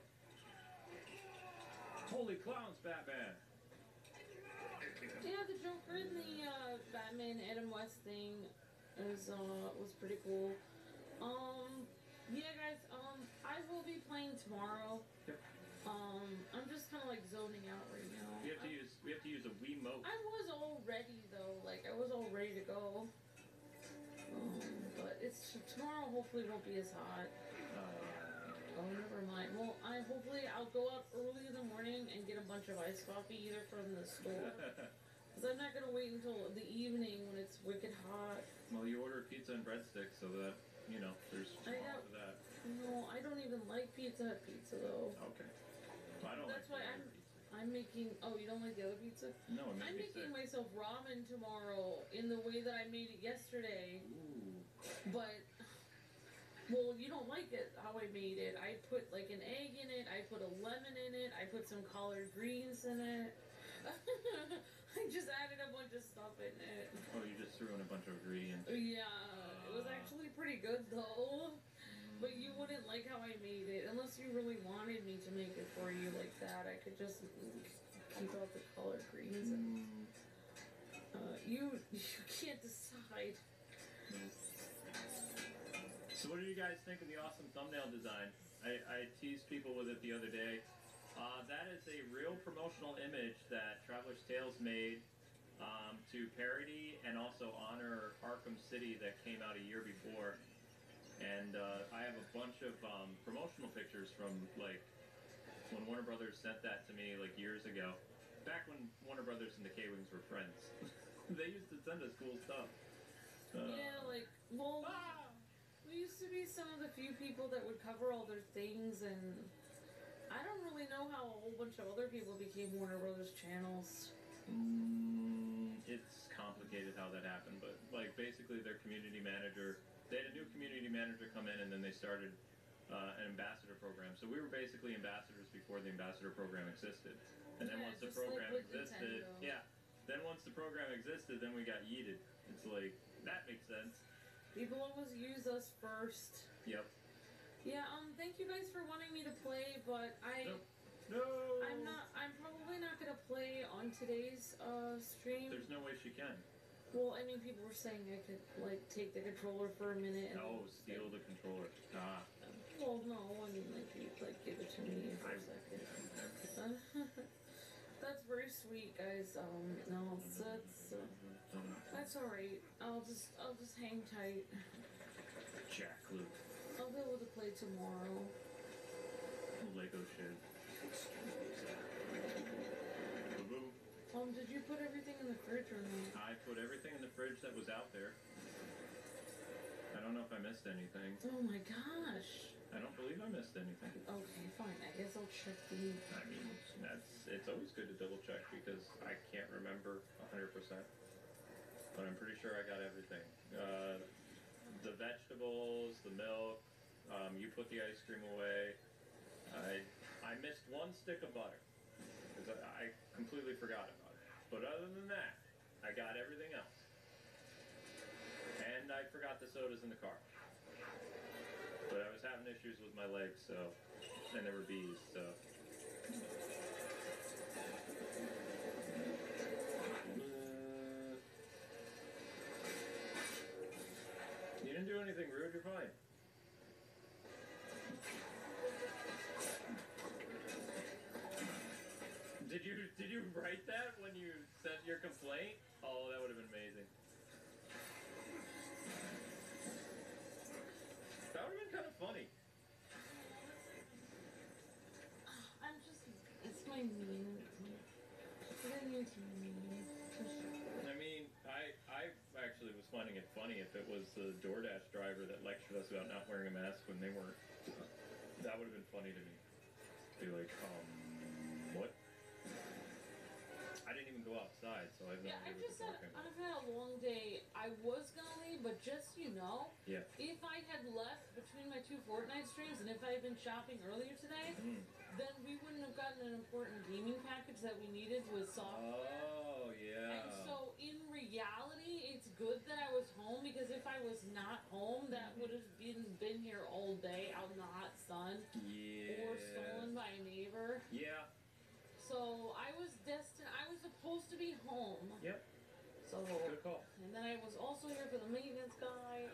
Holy clowns, Batman! Yeah, the Joker in the Batman Adam West thing was pretty cool. Yeah, guys. I will be playing tomorrow. Yep. I'm just kind of like zoning out right now. We have to use a Wiimote. I was all ready though. Like I was all ready to go. But it's tomorrow. Hopefully, won't be as hot. Oh, never mind. Well, hopefully I'll go out early in the morning and get a bunch of iced coffee either from the store. Because I'm not gonna wait until the evening when it's wicked hot. Well, you order pizza and breadsticks so that there's tomorrow for that. No, I don't even like Pizza Hut pizza though. Okay. Well, I don't That's like why the other pizza. I'm making. Oh, you don't like the other pizza? No, it I'm makes me making sick. myself ramen tomorrow in the way that I made it yesterday. Ooh. But, well, you don't like it how I made it. I put like an egg in it, I put a lemon in it, I put some collard greens in it. I just added a bunch of stuff in it. Oh, you just threw in a bunch of ingredients. Yeah, it was actually pretty good though. But you wouldn't like how I made it. Unless you really wanted me to make it for you like that, I could just keep out the collard greens. And, you can't decide. So what do you guys think of the awesome thumbnail design? I teased people with it the other day. That is a real promotional image that Traveler's Tales made to parody and also honor Arkham City that came out a year before. And I have a bunch of promotional pictures from like when Warner Brothers sent that to me like years ago. Back when Warner Brothers and the K-Wings were friends. They used to send us cool stuff. Yeah, like, well, we used to be some of the few people that would cover all their things, and I don't really know how a whole bunch of other people became Warner Brothers channels. It's complicated how that happened, but like basically their community manager, they had a new community manager come in, and then they started an ambassador program. So we were basically ambassadors before the ambassador program existed. And then Yeah, once the just like program with existed, Nintendo. then once the program existed, then we got yeeted. It's like, that makes sense. People always use us first. Yep. Yeah, thank you guys for wanting me to play, but No! I'm probably not gonna play on today's stream. There's no way she can. Well, I mean, people were saying I could, like, take the controller for a minute and... Oh, steal the controller. Ah. Well, no, I mean, like, you'd, like, give it to me for a second. That's very sweet, guys. No, that's alright. I'll just hang tight. Jack Luke. I'll be able to play tomorrow. Lego shit. Boom. Did you put everything in the fridge or no? I put everything in the fridge that was out there. I don't know if I missed anything. Oh my gosh. I don't believe I missed anything. Okay, fine. I guess I'll check the... I mean, it's always good to double check because I can't remember 100%. But I'm pretty sure I got everything. The vegetables, the milk, you put the ice cream away. I missed one stick of butter because I completely forgot about it. But other than that, I got everything else. I forgot the sodas in the car. But I was having issues with my legs, so, and there were bees, so. You didn't do anything rude, you're fine. Did you write that when you sent your complaint? Oh, that would have been amazing. That would have been kind of funny. I'm just, it's my mean. It's my mean to me. I mean, I actually was finding it funny if it was the DoorDash driver that lectured us about not wearing a mask when they weren't. That would have been funny to me. Be like, what? I didn't even go outside, so I have no Yeah, I idea what just you're said talking about. I've had a long day. I was gonna leave, but just so you know, Yeah. if I had left between my 2 Fortnite streams and if I had been shopping earlier today, then we wouldn't have gotten an important gaming package that we needed with software. Oh, yeah. And so, in reality, it's good that I was home because if I was not home, that would have been here all day out in the hot sun Yeah. or stolen by a neighbor. Yeah. So I was destined. I was supposed to be home. Yep. So Good call. and then I was also here for the maintenance guy.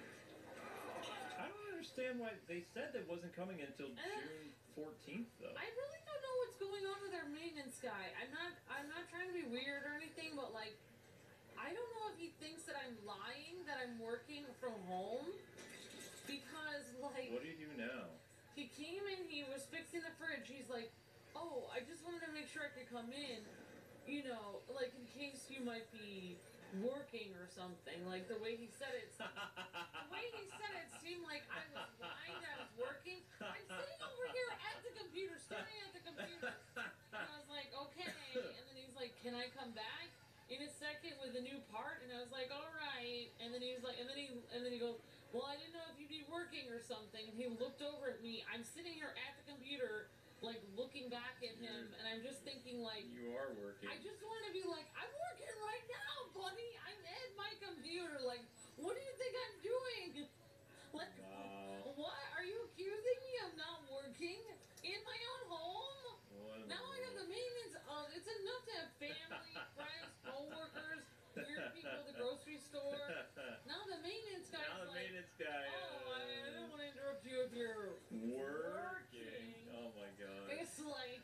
I don't understand why they said that wasn't coming until June 14th, though. I really don't know what's going on with our maintenance guy. I'm not trying to be weird or anything, but like, I don't know if he thinks that I'm lying that I'm working from home because like What do you do now? he came in, he was fixing the fridge. He's like, "Oh, I just wanted to make sure I could come in, you know, like in case you might be working or something." Like the way he said it, seemed like I was lying that I was working. I'm sitting over here at the computer, staring at the computer, and I was like, "Okay." And then he's like, "Can I come back in a second with a new part?" And I was like, "All right." And then he was like, and then he goes, "Well, I didn't know if you'd be working or something." And he looked over at me. I'm sitting here at the computer, like looking back at him, and I'm just thinking like, You are working. I just want to be like, I'm working right now, buddy. I'm at my computer. Like, what do you think I'm doing? Like, Wow. what? Are you accusing me of not working in my own home? What in the Now I have the maintenance of. It's enough to have family, friends, coworkers, weird people at the grocery store. Now the maintenance guy's Now the like, maintenance guy. "Oh, I don't want to interrupt you if you're Working. Oh my god. It's like,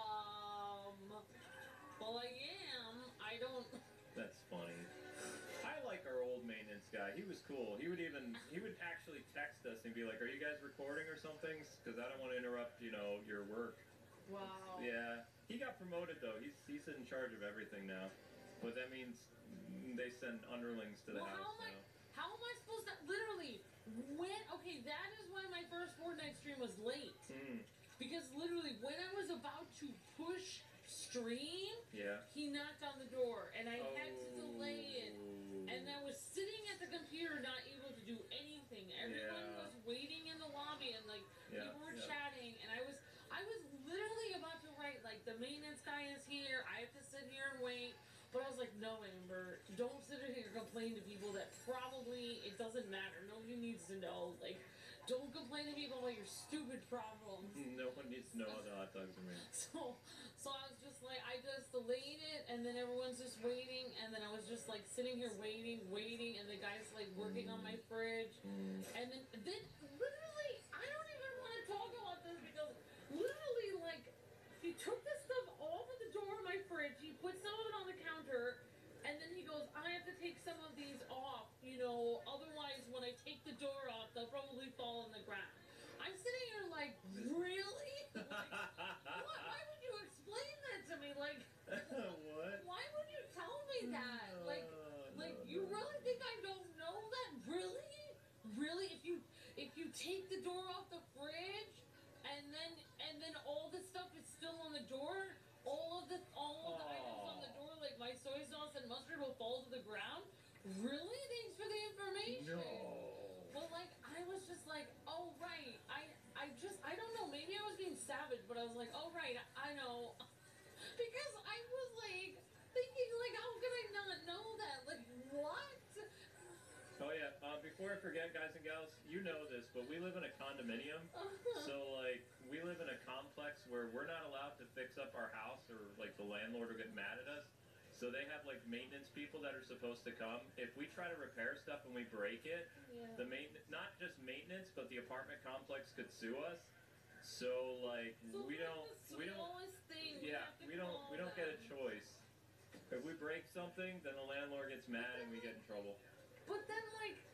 well, I am. I don't. That's funny. I like our old maintenance guy. He was cool. He would actually text us and be like, "Are you guys recording or something? Because I don't want to interrupt, your work." Wow. Yeah. He got promoted though. He's in charge of everything now. But that means they send underlings to the Well, house now. how am I supposed to literally okay, that is why my first Fortnite stream was late. Because literally when I was about to push stream, Yeah. he knocked on the door and I had to delay it. And I was sitting at the computer not able to do anything. Everyone Yeah. was waiting in the lobby and like Yeah, people were yeah. chatting and I was literally about to write like the maintenance guy is here, I have to sit here and wait. But I was like, no, Amber, don't sit here and complain to people that probably it doesn't matter. Nobody needs to know. Like, don't complain to people about your stupid problems. No one needs to know how the hot dogs are made. So I was just like, I just delayed it, and then everyone's just waiting, and then I was just like sitting here waiting, and the guy's like working on my fridge, and then literally, I don't even want to talk about this because literally, like, he took this stuff off at the door of my fridge, he put some of it on the counter, and then he goes, I have to take some of these off, otherwise when I take the door off, they'll probably fall on the ground. I'm sitting here like, really? Like, what? Why would you explain that to me? Like, What? why would you tell me that? Like, you really think I don't know that? Really? Really? If you take the door off the fridge, and then all the stuff is still on the door, all of the items on the door, like my soy sauce and mustard, will fall to the ground. Really? Thanks for the information. No. Well, like, I was just like, oh, right. I don't know. Maybe I was being savage, but I was like, oh, right. I know. Because I was like, thinking, like, how could I not know that? Like, what? Oh yeah. Before before I forget, guys and gals, you know this, but we live in a condominium. So, like, we live in a complex where we're not allowed to fix up our house, or, like, the landlord will get mad at us. So they have, like, maintenance people that are supposed to come. If we try to repair stuff and we break it, the not just maintenance, but the apartment complex could sue us. So, like, we don't get a choice. If we break something, then the landlord gets mad and we get in trouble. But then,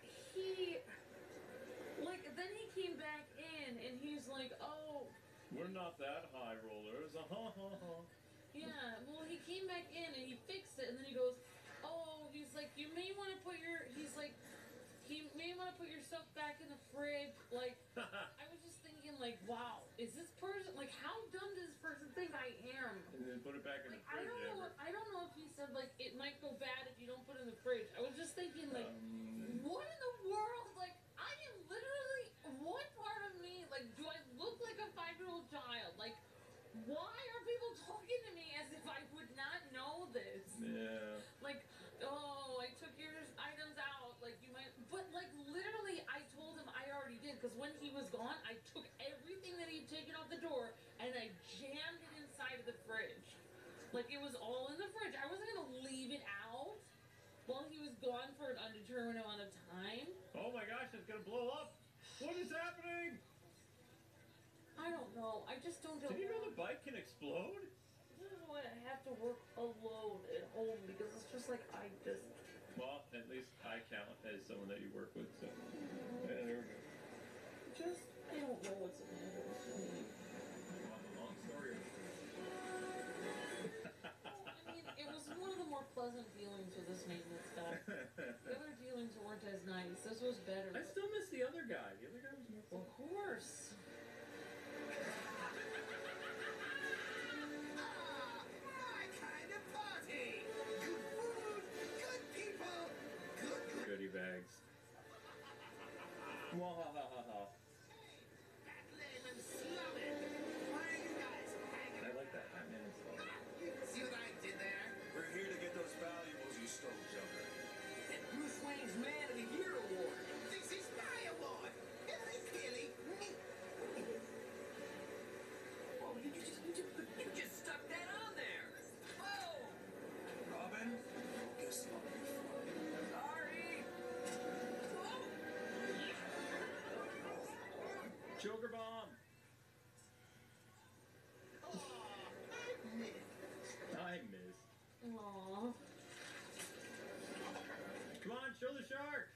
then he came back in and he's like, oh. We're not that high rollers. Yeah, well, he came back in and he fixed it, and then he goes, oh, he's like, you may want to put your, he may want to put your stuff back in the fridge. Like, I was just thinking, like, wow, is this person, like, how dumb does this person think I am? And then put it back in the fridge. I don't know if he said, like, it might go bad if you don't put it in the fridge. I was just thinking, like, what in the world? Like, I am literally, what part of me, like, do I look like a 5-year-old child? Like, why are people talking to me as if I would not know this? Yeah. Like, oh, I took your items out. Like, you might, but, like, literally, I told him I already did. Because when he was gone, I took everything that he'd taken off the door and I jammed it inside of the fridge. Like, it was all in the fridge. I wasn't going to leave it out while he was gone for an undetermined amount of time. Oh my gosh, it's going to blow up. What is happening? I don't know. I just don't know. Did you know the bike can explode? I don't know why I have to work alone at home because it's just like I just. Well, at least I count as someone that you work with, so. Yeah, there we go. I don't know what's the matter with me. Long story. I mean, it was one of the more pleasant dealings with this maintenance guy. The other dealings weren't as nice. This was better. I still miss the other guy. The other guy was more fun. Of course. My kind of party. Good food, good people, good. Goodie bags. Wahahaha. Lemon slumming. Why are you guys hanging? I like that. Batman and stuff. You see what I did there? We're here to get those valuables you stole, Joker. And Bruce Wayne's Man of the Year award. This is my award. Very clearly me. Oh, you just stuck that on there. Oh, Robin? Guess not before. sorry. Whoa. Joker bomb. Oh, I missed. I missed. Aww. Come on, show the sharks.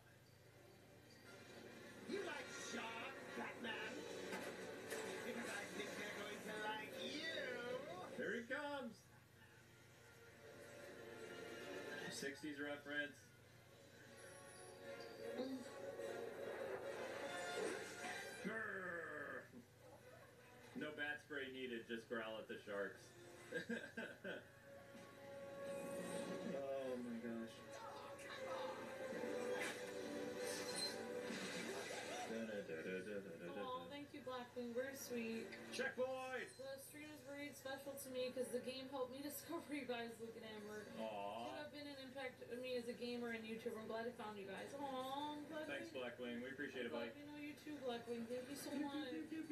You like sharks, Batman? Because I think they're going to like you. Here he comes. 60s reference. Grrr. No bat spray needed, just growl at the sharks. Oh my gosh. Oh, thank you, Blackwing. Very sweet. Check boy! The stream is very special to me because the game helped me discover you guys, Luke and Amber. Aww. Should have been an impact on me as a gamer and YouTuber. I'm glad I found you guys. Aww, I'm glad Thanks, Blackwing. We appreciate it, buddy. glad we know you too, Blackwing. Thank you so much.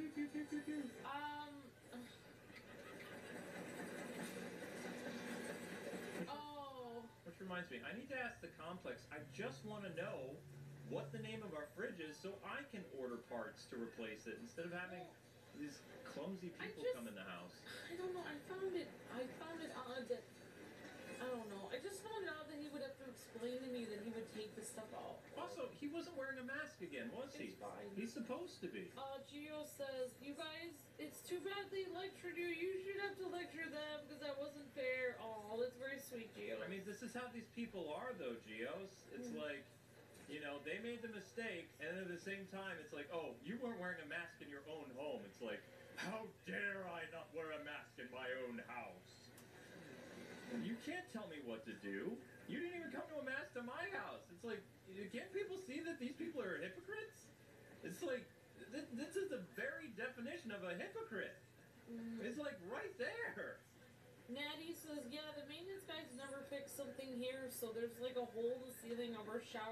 Oh. Which reminds me, I need to ask the complex. I just want to know what the name of our fridge is so I can order parts to replace it instead of having these clumsy people come in the house. I don't know. I found it odd that. I don't know. I just found it odd that he would have to explain to me that he would take the stuff out. Also, he wasn't wearing a mask again, was he? It's fine. He's supposed to be. Gio says, you guys, it's too bad they lectured you. You should have to lecture them because that wasn't fair. Oh, that's very sweet, Gio. I mean, this is how these people are, though, Geos. It's like, you know, they made the mistake, and then at the same time, it's like, oh, you weren't wearing a mask in your own home. It's like, how dare I not wear a mask in my own house? You can't tell me what to do. You didn't even come to a mask to my house. It's like, can't people see that these people are hypocrites? It's like, this is the very definition of a hypocrite. It's like right there. Natty says, yeah, the maintenance guys never fix something here, so there's like a hole in the ceiling of our shower,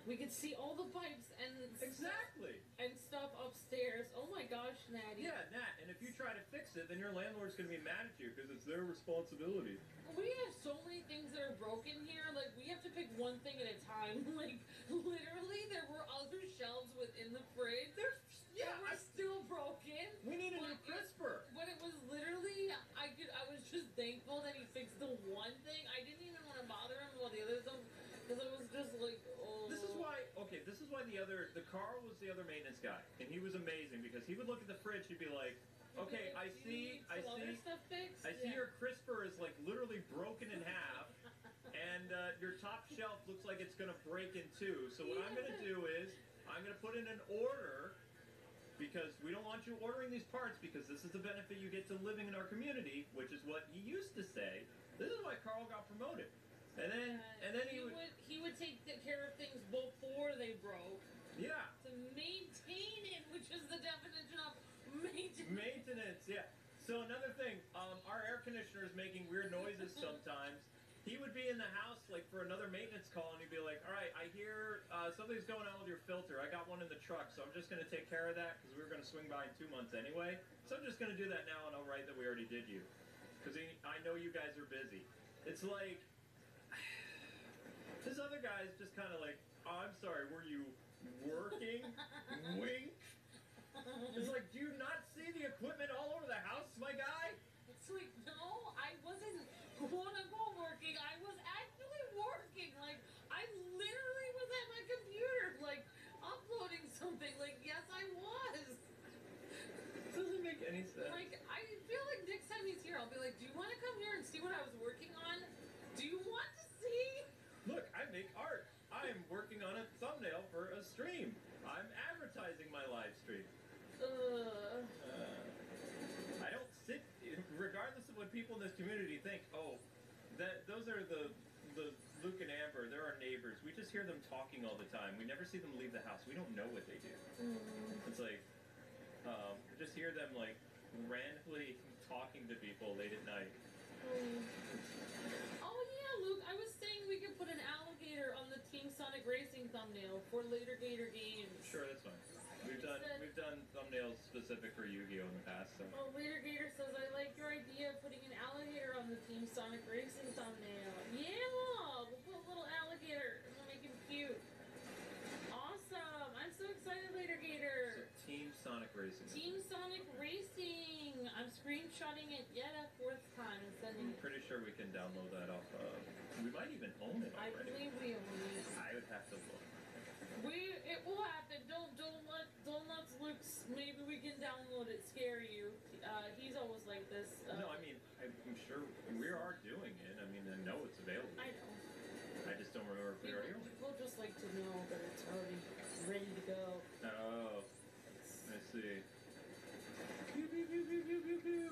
We could see all the pipes and Exactly. and stuff upstairs. Oh my gosh, Natty. Yeah, Nat, and if you try to fix it, then your landlord's gonna be mad at you because it's their responsibility. We have so many things that are broken here. Like, we have to pick one thing at a time. Like, literally, there were other shelves within the fridge that were still broken. We need a new But crisper. But it was literally, I was just thankful that he fixed the one thing. I didn't even want to bother him with the other stuff because it was just like, oh. This is why the Carl was the other maintenance guy, and he was amazing because he would look at the fridge, he'd be like, okay, I see your crisper is like literally broken in half, and your top shelf looks like it's gonna break in two. So what I'm gonna do is I'm gonna put in an order because we don't want you ordering these parts because this is the benefit you get to living in our community, which is what he used to say. This is why Carl got promoted. And then he would take care of things before they broke. Yeah. To maintain it, which is the definition of maintenance. Maintenance, yeah. So another thing, our air conditioner is making weird noises sometimes. He would be in the house like for another maintenance call, and he'd be like, "All right, I hear something's going on with your filter. I got one in the truck, so I'm just gonna take care of that because we were gonna swing by in 2 months anyway. So I'm just gonna do that now, and I'll write that we already did you, because I know you guys are busy. It's like this other guy is just kind of like, oh, I'm sorry, were you working? Wink. It's like, do you not see the equipment all over the house, my guy? It's like, no, I wasn't quote unquote working. I was actually working. Like, I literally was at my computer, like, uploading something. Like, yes, I was. Doesn't make any sense. Like, I feel like next time he's here, I'll be like, do you want to come here and see what I was working on? Do you want to see? Look, I make art. I am working on a thumbnail for a stream. I'm advertising my live stream. I don't sit, regardless of what people in this community think. Oh, those are the Luke and Amber. They're our neighbors. We just hear them talking all the time. We never see them leave the house. We don't know what they do. It's like we just hear them like randomly talking to people late at night. Oh yeah, Luke. I was saying we could put an alligator on the Team Sonic Racing thumbnail for later Gator games. Sure, that's fine. We've done thumbnails specific for Yu-Gi-Oh in the past. So. Oh, later Gator says I like your idea of putting an alligator on the Team Sonic Racing thumbnail. Yeah, we'll put a little alligator and we'll make him cute. Awesome! I'm so excited, later Gator. So Team Sonic Racing. Team Sonic Racing. I'm screenshotting it yet a fourth time and sending I'm it. pretty sure we can download that off of. We might even own it I already. believe we own it. I would have to look. It will happen. Don't let Luke. Maybe we can download it. Scare you. He's always like this. No, I mean I'm sure we are doing it. I mean I know it's available. I know. I just don't remember if we already own it. People just like to know that it's already ready to go. Oh, I see. Pew pew pew pew pew pew pew.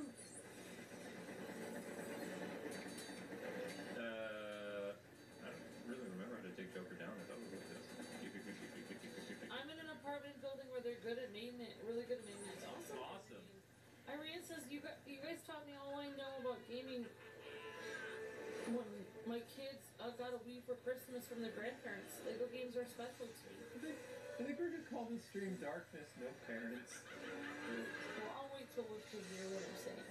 I don't really remember how to take Joker down. I thought we looked at this. Pew, pew, pew, pew, pew, pew, pew, pew, pew. I'm in an apartment building where they're good at maintenance, really good at maintenance. Awesome. Irene says you guys taught me all I know about gaming. When my kids got a Wii for Christmas from their grandparents, Lego games are special to me. I think we're gonna call this stream Darkness No Parents. Well, I'll wait till Luke can hear what I'm saying.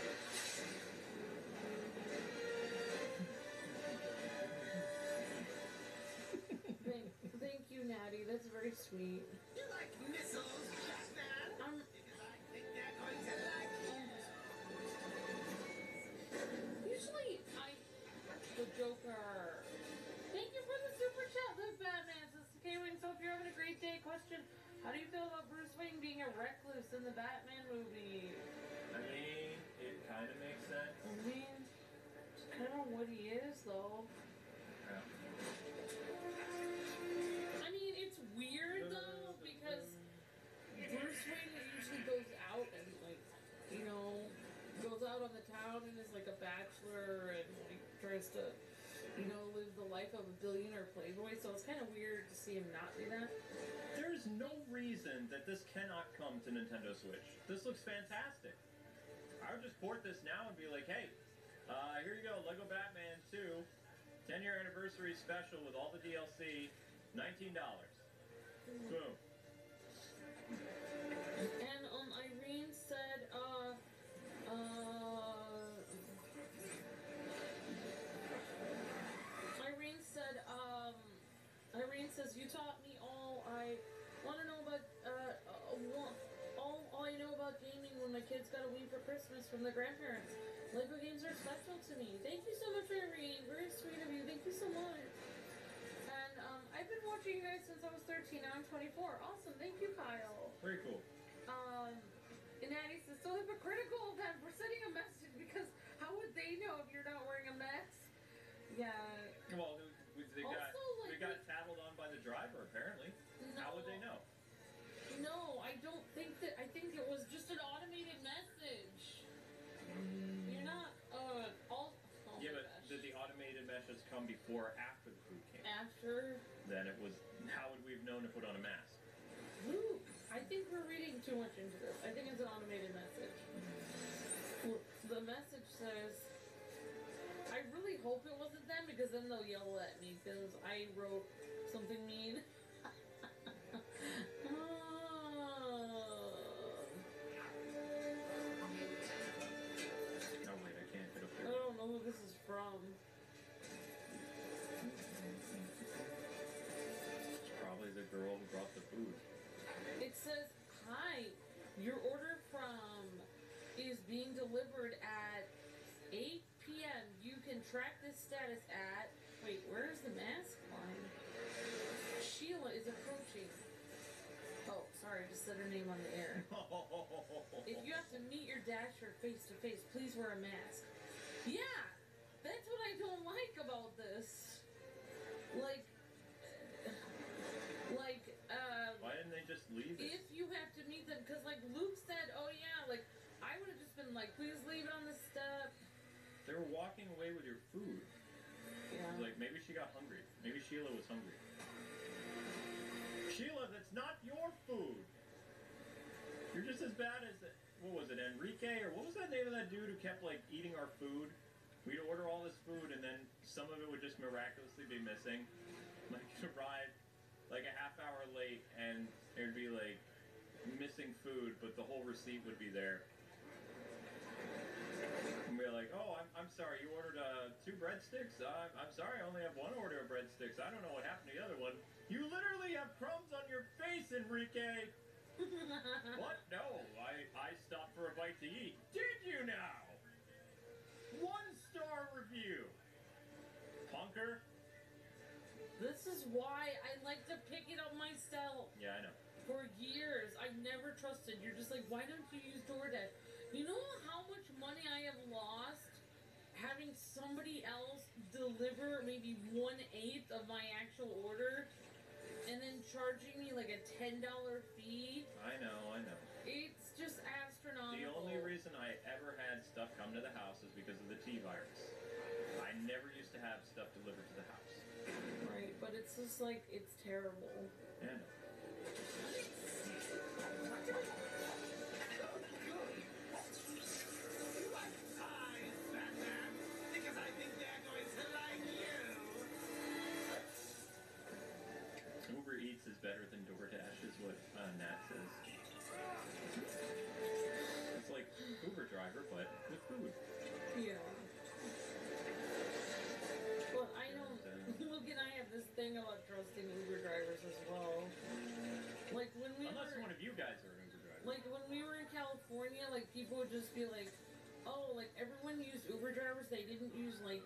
Thank you, Natty. That's very sweet. You like missiles, Batman? Because I think they're going to like you. Usually, the Joker. Thank you for the super chat, Luke Batman. Says, K-Wing, so if you're having a great day, question, how do you feel about Bruce Wayne being a recluse in the Batman movie? I mean, it kind of makes sense. I mean, it's kind of what he is, though. Yeah. I mean, it's weird, though, because Bruce Wayne usually goes out and, like, you know, goes out on the town and is, like, a bachelor and, like, tries to, you know, live the life of a billionaire playboy, so it's kind of weird to see him not do that. There's no reason that this cannot come to Nintendo Switch. This looks fantastic. I would just port this now and be like, hey, here you go, Lego Batman 2, 10-year anniversary special with all the DLC. $19. Boom. And Irene said, Irene says, you taught me all I want to know about, all I know about gaming when my kids got a Wii for Christmas from their grandparents. Lego games are special to me. Thank you so much, Irene. Very sweet of you. Thank you so much. And, I've been watching you guys since I was 13. Now I'm 24. Awesome. Thank you, Kyle. Very cool. And Addie says, so hypocritical of them for sending a message because how would they know if you're not wearing a mask? Yeah. Well, they got Also, tattled on by the driver, apparently. No. How would they know? No, I don't think that. I think it was just an automated message. You're not. Oh Yeah, my but gosh. did the automated messages come before or after the food came? After. Then it was. How would we have known to put on a mask? Ooh, I think we're reading too much into this. I think it's an automated message. Well, the message says, I really hope it wasn't them because then they'll yell at me because I wrote something mean. Oh wait, I can't get up I there. don't know who this is from. It's probably the girl who brought the food. It says, hi, your order from is being delivered at 8 p.m. You can track this status at, wait, where's the mask line? Sheila is approaching. Oh, sorry, I just said her name on the air. If you have to meet your dasher face to face, please wear a mask. Yeah, that's what I don't like about this. Why didn't they just leave it? If you have to meet them, because like Luke said, oh yeah, like I would have just been like, please leave it on the step. They were walking away with your food. Yeah. Like, maybe she got hungry. Maybe Sheila was hungry. Sheila, that's not your food! You're just as bad as, what was it, Enrique? Or what was that name of that dude who kept, like, eating our food? We'd order all this food, and then some of it would just miraculously be missing. Like, it arrived, like, a half hour late, and there'd be, like, missing food, but the whole receipt would be there. And we're like, oh, I'm sorry, you ordered 2 breadsticks? I'm sorry, I only have 1 order of breadsticks. I don't know what happened to the other one. You literally have crumbs on your face, Enrique! What? No, I stopped for a bite to eat. Did you now? 1-star review. Punker? This is why I like to pick it up myself. Yeah, I know. For years, I've never trusted. You're just like, why don't you use DoorDash? You know how much money I have lost having somebody else deliver maybe 1/8 of my actual order and then charging me like a $10 fee? I know. It's just astronomical. The only reason I ever had stuff come to the house is because of the T-virus. I never used to have stuff delivered to the house. Right, but it's just like, it's terrible. Yeah, I know. You like pies, Batman? Because I think they're going to like you. Uber Eats is better than DoorDash is what Nat says. It's like Uber driver, but with food. Yeah. Well, I don't. Luke and I have this thing about trusting Uber drivers as well. Like when we Unless were, one of you guys are an Uber driver. like when we were in California, like people would just be like, "Oh, like everyone used Uber drivers. They didn't use like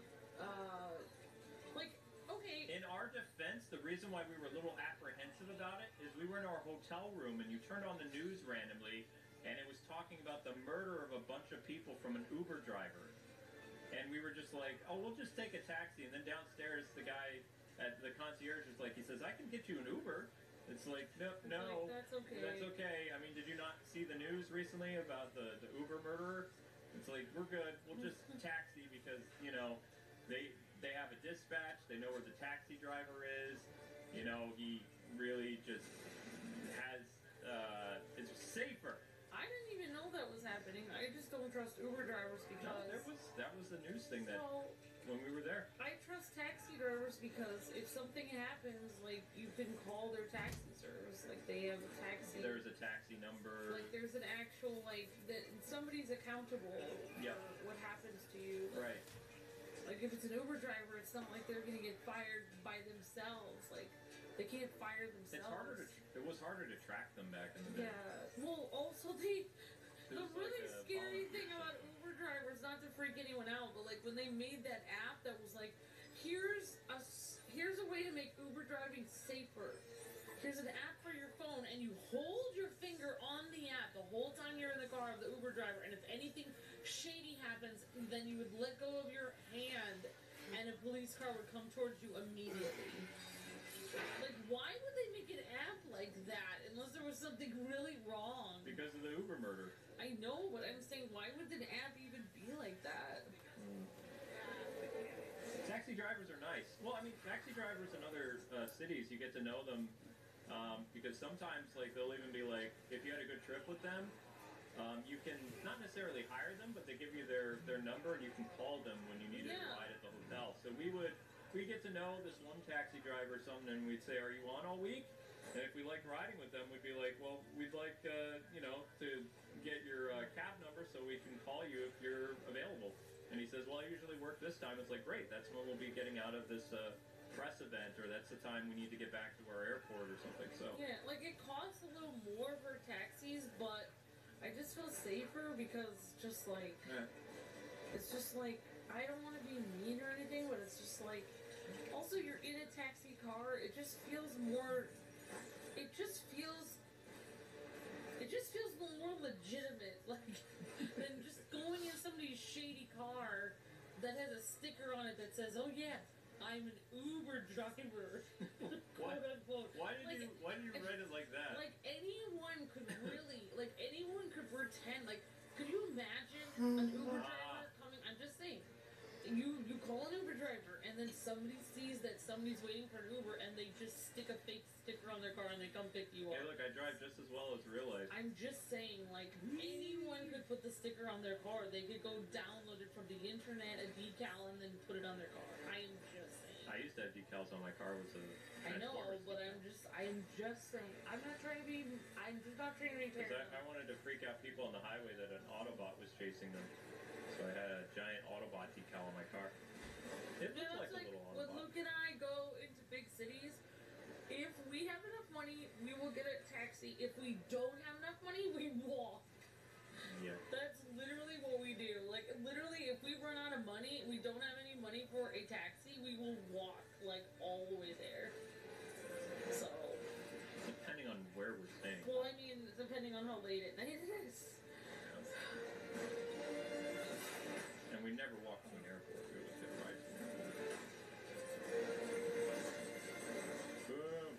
okay." In our defense, the reason why we were a little apprehensive about it is we were in our hotel room and you turned on the news randomly and it was talking about the murder of a bunch of people from an Uber driver. And we were just like, oh, we'll just take a taxi. And then downstairs, the guy at the concierge is like, he says, I can get you an Uber. It's like, no, Like, that's okay. That's okay. I mean, did you not see the news recently about the Uber murderer? It's like, we're good. We'll just taxi because, you know, they have a dispatch. They know where the taxi driver is. You know, he really just has, it's safer. I didn't even know that was happening. I just don't trust Uber drivers No, because. that was the news thing that Well, when we were there. I trust taxi drivers because if something happens, like you can call their taxi service. Like they have a taxi. There's a taxi number. Like there's an actual like that somebody's accountable Yep. for what happens to you. Right. Like if it's an Uber driver, it's not like they're gonna get fired by themselves. Like they can't fire themselves. It's harder to. It was harder to track them back in the day. Yeah. Well, also the There's really like a scary volunteer thing about Uber drivers, not to freak anyone out, but like when they made that app that was like, here's a way to make Uber driving safer. Here's an app for your phone, and you hold your finger on the app the whole time you're in the car of the Uber driver, and if anything shady happens, then you would let go of your hand, and a police car would come towards you immediately. Like, why would they make an app like that unless there was something really wrong? Because of the Uber murder. I know, but I'm saying, why would an app even be like that? Taxi drivers are nice. Well, I mean, taxi drivers in other cities, you get to know them because sometimes, like, they'll even be like, if you had a good trip with them, you can not necessarily hire them, but they give you their number and you can call them when you needed a Yeah. ride at the hotel. So we get to know this one taxi driver or something, and we'd say, "Are you on all week?" And if we liked riding with them, we'd be like, "Well, we'd like to get your cab number so we can call you if you're available." And he says, "Well, I usually work this time." It's like, "Great, that's when we'll be getting out of this press event, or that's the time we need to get back to our airport or something." So Yeah, like it costs a little more for taxis, but I just feel safer because just like yeah. it's just like I don't want to be mean or anything, but it's just like also you're in a taxi car. It just feels more. It just feels more legitimate, like than just going in somebody's shady car that has a sticker on it that says, "Oh yeah, I'm an Uber driver." Quote unquote. Why did you write it like that? Like anyone could really, like anyone could pretend. Like, could you imagine an Uber driver coming? I'm just saying, you call an Uber driver, and then somebody sees that somebody's waiting for an Uber, and they just stick a fake sticker on their car, and they come pick you Hey, up. look, I drive just as well as real life. I'm just saying, like anyone could put the sticker on their car. They could go download it from the internet, a decal, and then put it on their car. I am just saying. I used to have decals on my car with a. I know, but I'm just saying. I'm not trying to be. I'm just not trying to be Because paranoid. I wanted to freak out people on the highway that an Autobot was chasing them. So I had a giant Autobot decal on my car. It Yeah, looked that's like a little when Autobot. Luke and I go into big cities. If we have enough money, we will get a taxi. If we don't have enough money, we walk. Yeah. That's literally what we do. Like, literally, if we run out of money, we don't have any money for a taxi, we will walk, like, all the way there. So, Depending on where we're staying. well, I mean, depending on how late at night it is. And we never walked to an airport. We would take rides from the airport. Boom.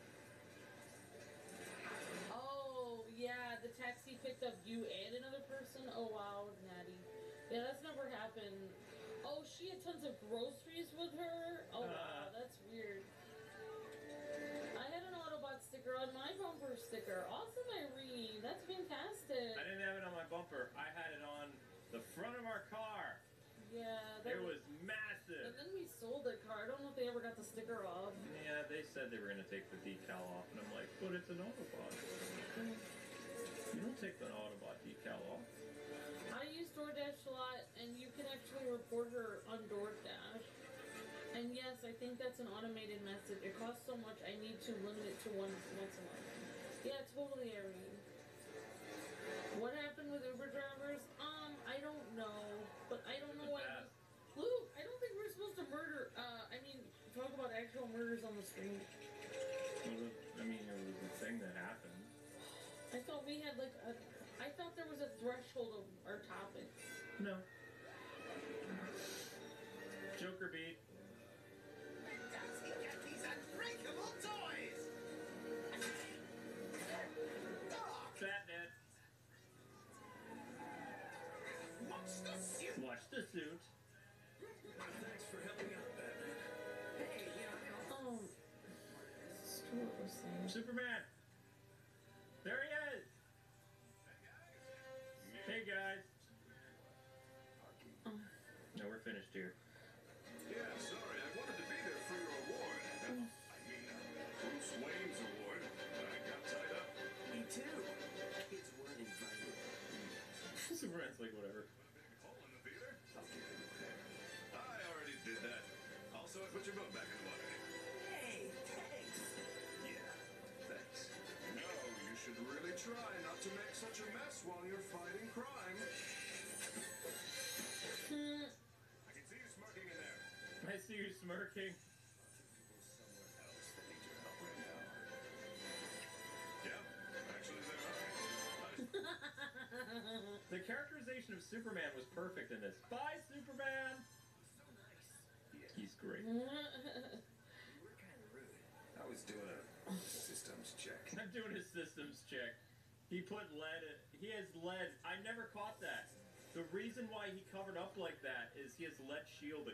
Oh, yeah, the taxi picked up you and another person? Oh, wow, Natty. Yeah, that's never happened. Oh, she had tons of groceries with her? Oh, wow, that's weird. I had an Autobot sticker on my bumper sticker. Awesome, Irene. That's fantastic. I didn't have it on my bumper. I had it on the front of our car. Yeah, that It was And massive. then we sold the car. I don't know if they ever got the sticker off. Yeah, they said they were going to take the decal off. And I'm like, but it's an Autobot. You don't take the Autobot decal off. I use DoorDash a lot, and you can actually report her on DoorDash. And yes, I think that's an automated message. It costs so much, I need to limit it to once a month. Yeah, totally, Irene. What happened with Uber drivers? I don't know. But I don't know why. Luke, I don't think we're supposed to murder. Talk about actual murders on the street. I mean, it was a thing that happened. I thought we had I thought there was a threshold of our topics. No. Joker beat. Does he get these unbreakable toys? Doc, Batman. watch the suit. Watch the suit. Thanks for helping out, Batman. Hey, Stuart was saying. Superman. There he is. Hey guys. No, we're finished here. Yeah, sorry, I wanted to be there for your award. such a mess while you're fighting crime. I can see you smirking in there. I see you smirking. Somewhere else that need your help right now. Yeah, actually there are. The characterization of Superman was perfect in this. Bye, Superman! So nice. He's great. You were kind of rude. I was doing a systems check. I'm doing his systems check. He put lead in. He has lead. I never caught that. The reason why he covered up like that is he has lead shielding.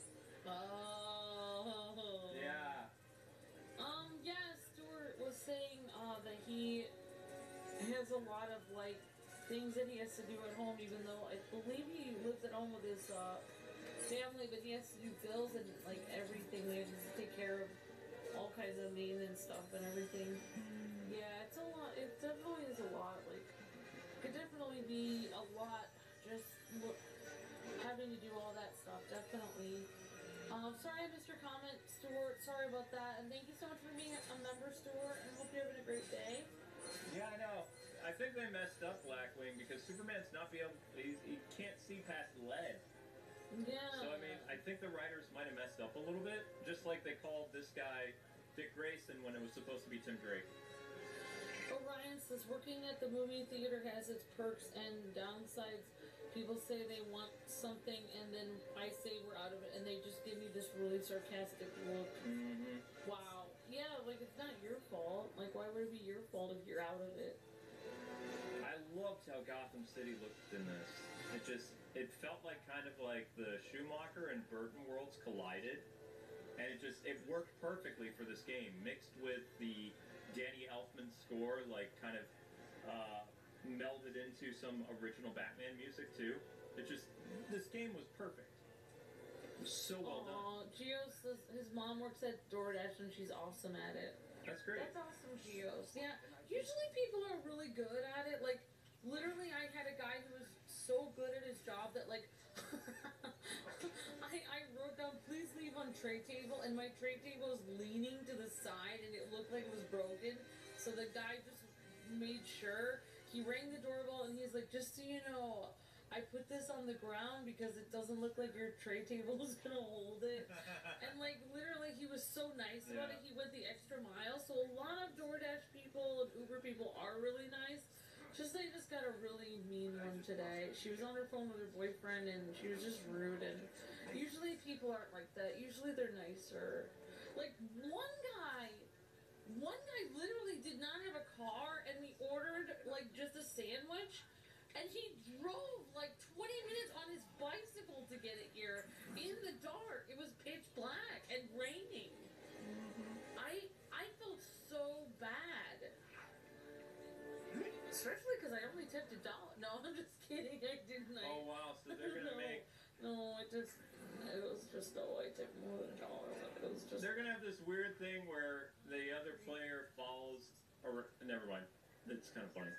Oh. Yeah. Yeah, Stuart was saying that he has a lot of like things that he has to do at home, even though I believe he lives at home with his family, but he has to do bills and like everything. He has to take care of all kinds of maintenance stuff and everything. Yeah, it's a lot. It definitely is a lot. Like, could definitely be a lot just having to do all that stuff. Definitely. Sorry I missed your comment, Stuart. Sorry about that. And thank you so much for being a member, Stuart. And hope you're having a great day. Yeah, I know. I think they messed up Blackwing because Superman's not be able. He can't see past lead. Yeah. So I mean, I think the writers might have messed up a little bit, just like they called this guy Dick Grayson when it was supposed to be Tim Drake. Orion says working at the movie theater has its perks and downsides. People say they want something and then I say we're out of it and they just give me this really sarcastic look. Mm-hmm. Wow. Yeah, like it's not your fault. Like why would it be your fault if you're out of it? I loved how Gotham City looked in this. It felt like kind of like the Schumacher and Burton worlds collided. And it worked perfectly for this game, mixed with the Danny Elfman score, like kind of melded into some original Batman music too. This game was perfect. It was so well done. Gio says his mom works at DoorDash and she's awesome at it. That's great. That's awesome, Geos. Yeah, usually people are really good at it. Like, literally, I had a guy who was so good at his job that, like, I wrote down, please leave on tray table, and my tray table was leaning to the side, and it looked like it was broken. So the guy just made sure. He rang the doorbell, and he's like, just so you know, I put this on the ground because it doesn't look like your tray table is gonna hold it. And like literally he was so nice about it, he went the extra mile. So a lot of DoorDash people and Uber people are really nice. They just got a really mean one today. She was on her phone with her boyfriend and she was just rude, and usually people aren't like that. Usually they're nicer. Like one guy literally did not have a car and we ordered like just a sandwich. And he drove like 20 minutes on his bicycle to get it here in the dark. It was pitch black and raining. I felt so bad. Especially because I only tipped $1. No, I'm just kidding. I didn't. Oh wow, so they're gonna make. No, it was just I tipped more than $1. It was just. They're gonna have this weird thing where the other player follows. Or never mind. It's kind of funny.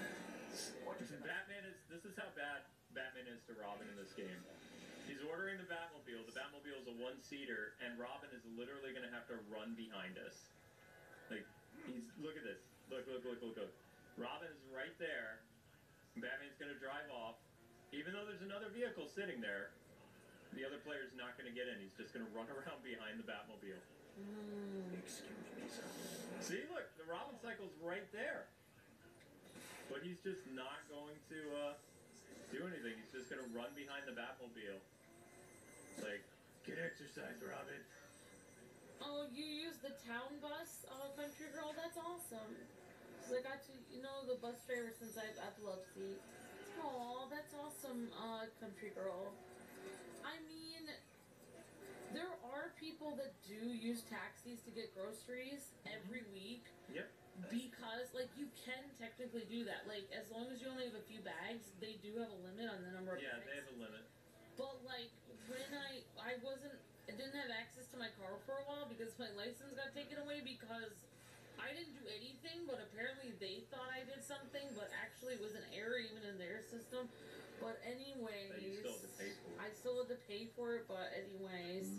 This is how bad Batman is to Robin in this game. He's ordering the Batmobile. The Batmobile is a one-seater, and Robin is literally going to have to run behind us. Like, look at this. Look. Robin is right there. Batman's going to drive off. Even though there's another vehicle sitting there, the other player's not going to get in. He's just going to run around behind the Batmobile. Excuse me, sir. See, look, the Robin cycle's right there. But he's just not going to do anything. He's just going to run behind the Batmobile. Like, get exercise, Robin. Oh, you use the town bus, Country Girl? That's awesome. So I got to, the bus driver since I have epilepsy. Aw, that's awesome, Country Girl. I mean, there are people that do use taxis to get groceries every week. Yep. Because, like, you can technically do that. Like, as long as you only have a few bags, they do have a limit on the number of bags. Yeah, they have a limit. But, like, when I didn't have access to my car for a while because my license got taken away because I didn't do anything, but apparently they thought I did something, but actually it was an error even in their system. But anyways, But you still had to pay for it. I still had to pay for it, but anyways.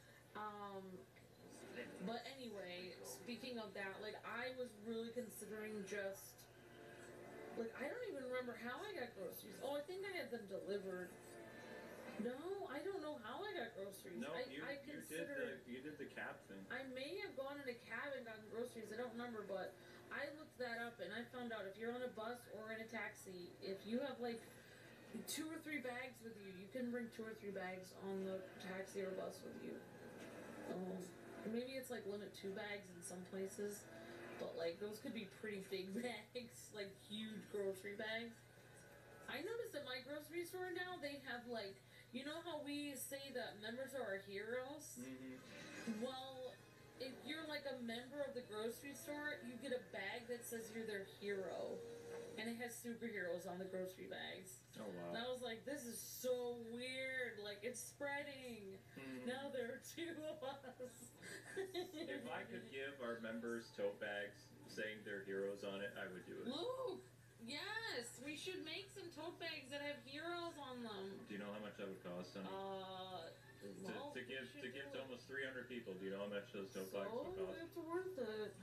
But anyway, speaking of that, like, I was really considering just Like, I don't even remember how I got groceries. Oh, I think I had them delivered. No, I don't know how I got groceries. No, I you did the cab thing. I may have gone in a cab and gotten groceries. I don't remember, but I looked that up and I found out if you're on a bus or in a taxi, if you have like 2 or 3 bags with you, you can bring 2 or 3 bags on the taxi or bus with you. Maybe it's like limit 2 bags in some places, but like those could be pretty big bags, like huge grocery bags. I noticed at my grocery store now they have like, you know how we say that members are our heroes? Mm-hmm. Well, if you're like a member of the grocery store, you get a bag that says you're their hero. And it has superheroes on the grocery bags. Oh, wow. And I was like, this is so weird. Like, it's spreading. Now there are 2 of us. If I could give our members tote bags saying they're heroes on it, I would do it. Luke! Yes! We should make some tote bags that have heroes on them. Do you know how much that would cost, honey? Well, to give to almost 300 people, do you know how much those tote bags would cost? It's worth it.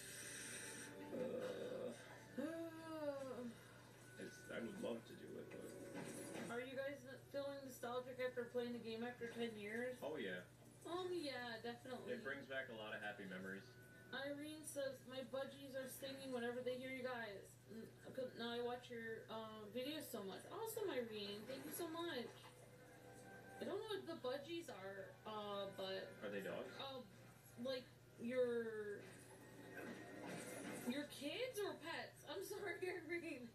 I would love to do it, but... Are you guys feeling nostalgic after playing the game after 10 years? Oh, yeah. Yeah, definitely. It brings back a lot of happy memories. Irene says, my budgies are singing whenever they hear you guys. Now I watch your videos so much. Awesome, Irene. Thank you so much. I don't know what the budgies are, but... Are they dogs? Like, your kids or pets? I'm sorry, Irene.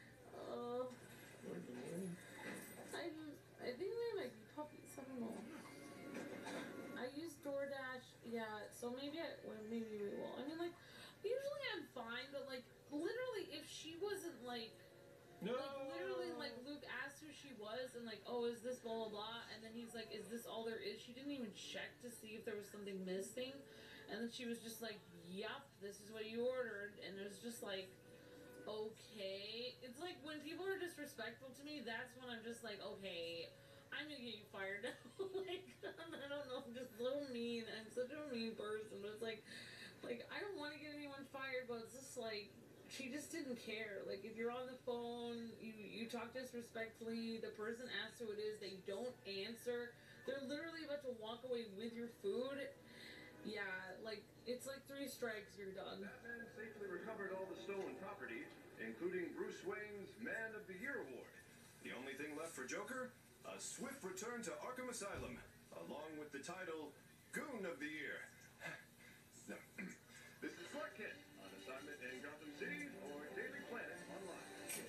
I think they might be puppies. I don't know. I use DoorDash, yeah. So maybe maybe we will. I mean, like, usually I'm fine, but like, literally, if she wasn't like, no, like literally, like Luke asked who she was, and like, oh, is this blah blah blah, and then he's like, is this all there is? She didn't even check to see if there was something missing, and then she was just like, yup, this is what you ordered, and it was just like. Okay, it's like when people are disrespectful to me, that's when I'm just like, okay, I'm gonna get you fired now. Like, I don't know, I'm just so mean. I'm such a mean person. But it's like I don't want to get anyone fired, but it's just like she just didn't care. Like, if you're on the phone, you talk disrespectfully, the person asks who it is, they don't answer. They're literally about to walk away with your food. Yeah, like, it's like 3 strikes, you're done. Batman safely recovered all the stolen property, including Bruce Wayne's Man of the Year award. The only thing left for Joker? A swift return to Arkham Asylum, along with the title Goon of the Year. This is Clark Kent, on assignment in Gotham City or Daily Planet Online.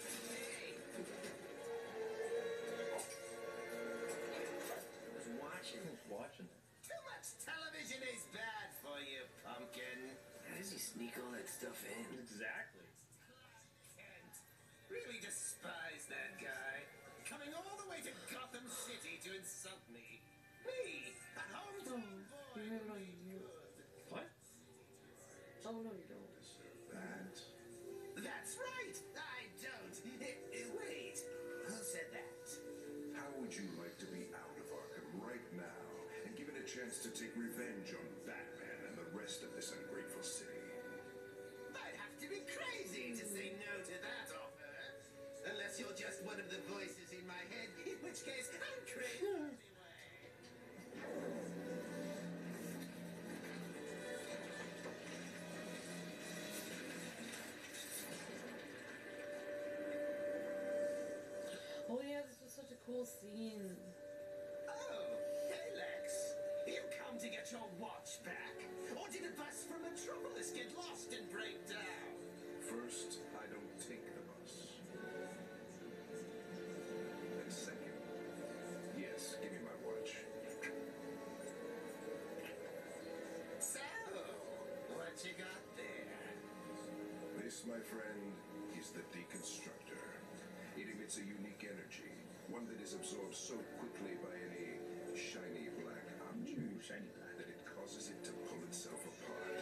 Who's watching it? Too much television is bad for you, pumpkin. How does he sneak all that stuff in? Exactly. Kent. Really despise that guy. Coming all the way to Gotham City to insult me. Me, a hometown boy. You have it on you. What? Oh, no, you don't. That? That's right. I don't. Wait. Who said that? How would you like to be out of Arkham right now and given a chance to take revenge on Batman and the rest of this ungrateful city? I'd have to be crazy to say no to that offer. Unless you're just one of the voices in my head, in which case I'm crazy anyway. Oh, yeah, this was such a cool scene. Oh, hey Lex. You come to get your watch back? Or did a bus from Metropolis get lost and break down? First, I don't take the bus. And second, yes, give me my watch. So, what you got there? This, my friend, is the Deconstructor. It emits a unique energy, one that is absorbed so quickly by any shiny black object Shiny black. that it causes it to pull itself apart.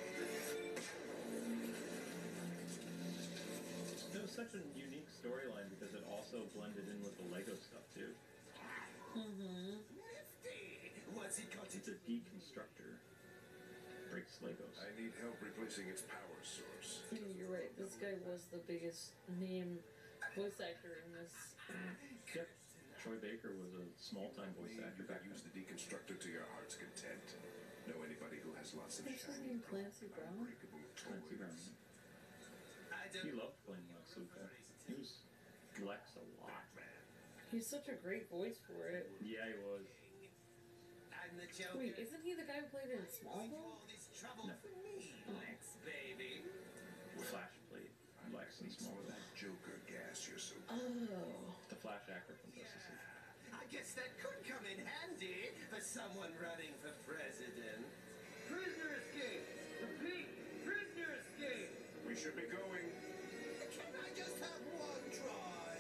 It was such a unique storyline because it also blended in with the Lego stuff too. Mm-hmm. Nifty. What's it got to It's a deconstructor. breaks Legos. I need help replacing its power source. You're right. This guy was the biggest name voice actor in this. Yep. Troy Baker was a small-time voice You actor could back then. use the deconstructor to your heart's content. Know anybody who has lots of What's his shiny, name, Clancy Brown? unbreakable Clancy Brown. toys? He loved playing Lex Luthor. He was Lex a lot. He's such a great voice for it. Yeah, he was. I'm the Joker. Wait, isn't he the guy who played in Going to Smallville? all this trouble No. for me, Lex, baby. Flash played Lex in Some of Smallville. that Joker gas you're so Oh. The Flash actor from Justice League. I guess that could come in handy for someone running for president. Prisoner escape! Repeat! Prisoner escape! We should be going. Can I just have one try?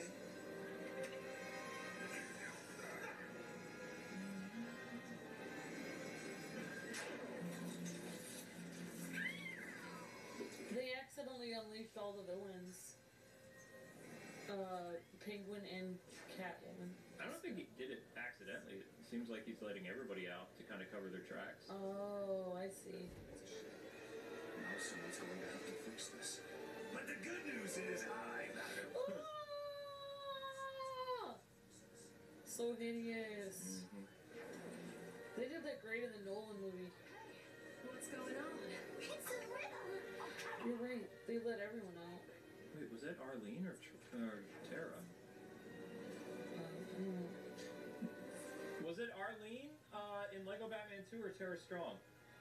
They accidentally unleashed all the villains. Penguin and Catwoman. I don't think he did it accidentally. It seems like he's letting everybody out to kind of cover their tracks. Oh, I see. Now someone's going to have to fix this. But the good news is I got it. Ah! So hideous. Mhm. They did that great in the Nolan movie. What's going on? It's a riddle. You're right. They let everyone out. Wait, was that Arlene or Tara? Was it Arlene in Lego Batman 2 or Tara Strong?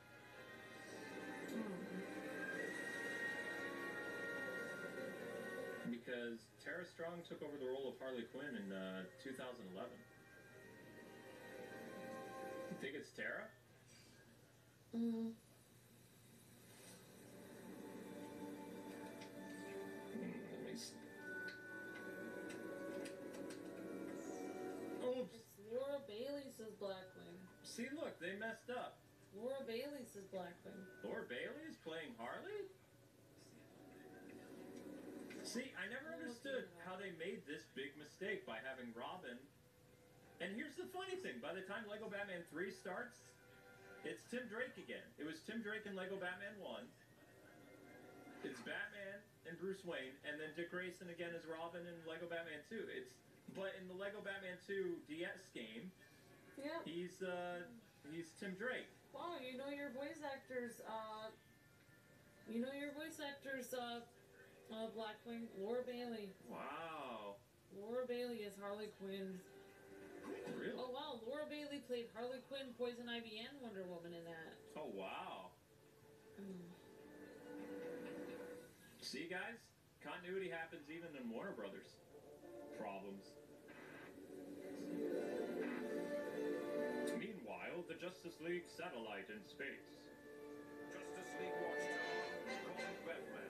Because Tara Strong took over the role of Harley Quinn in 2011. You think it's Tara? Let me see. Oops. It's Laura Bailey, says Blackwing. See, look, they messed up. Laura Bailey, says Blackwing. Laura Bailey is playing Harley? See, I never understood how they made this big mistake by having Robin. And here's the funny thing, by the time Lego Batman 3 starts, it's Tim Drake again. It was Tim Drake in Lego Batman 1. It's Batman and Bruce Wayne, and then Dick Grayson again as Robin in Lego Batman 2. But in the Lego Batman 2 DS game, Yeah. he's Tim Drake. Wow, you know your voice actors, Blackwing, Laura Bailey. Wow. Laura Bailey is Harley Quinn. Really? Oh wow, Laura Bailey played Harley Quinn, Poison Ivy, and Wonder Woman in that. Oh, wow. See, guys? Continuity happens even in Warner Brothers. Problems. Meanwhile, the Justice League satellite in space. Justice League Watchtower. Calling Batman.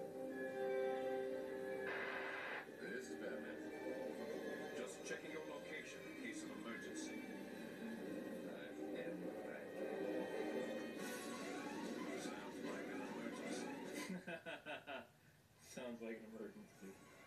This is Batman. Just checking your location in case of emergency. I'm in the back. Sounds like an emergency. Sounds like an emergency.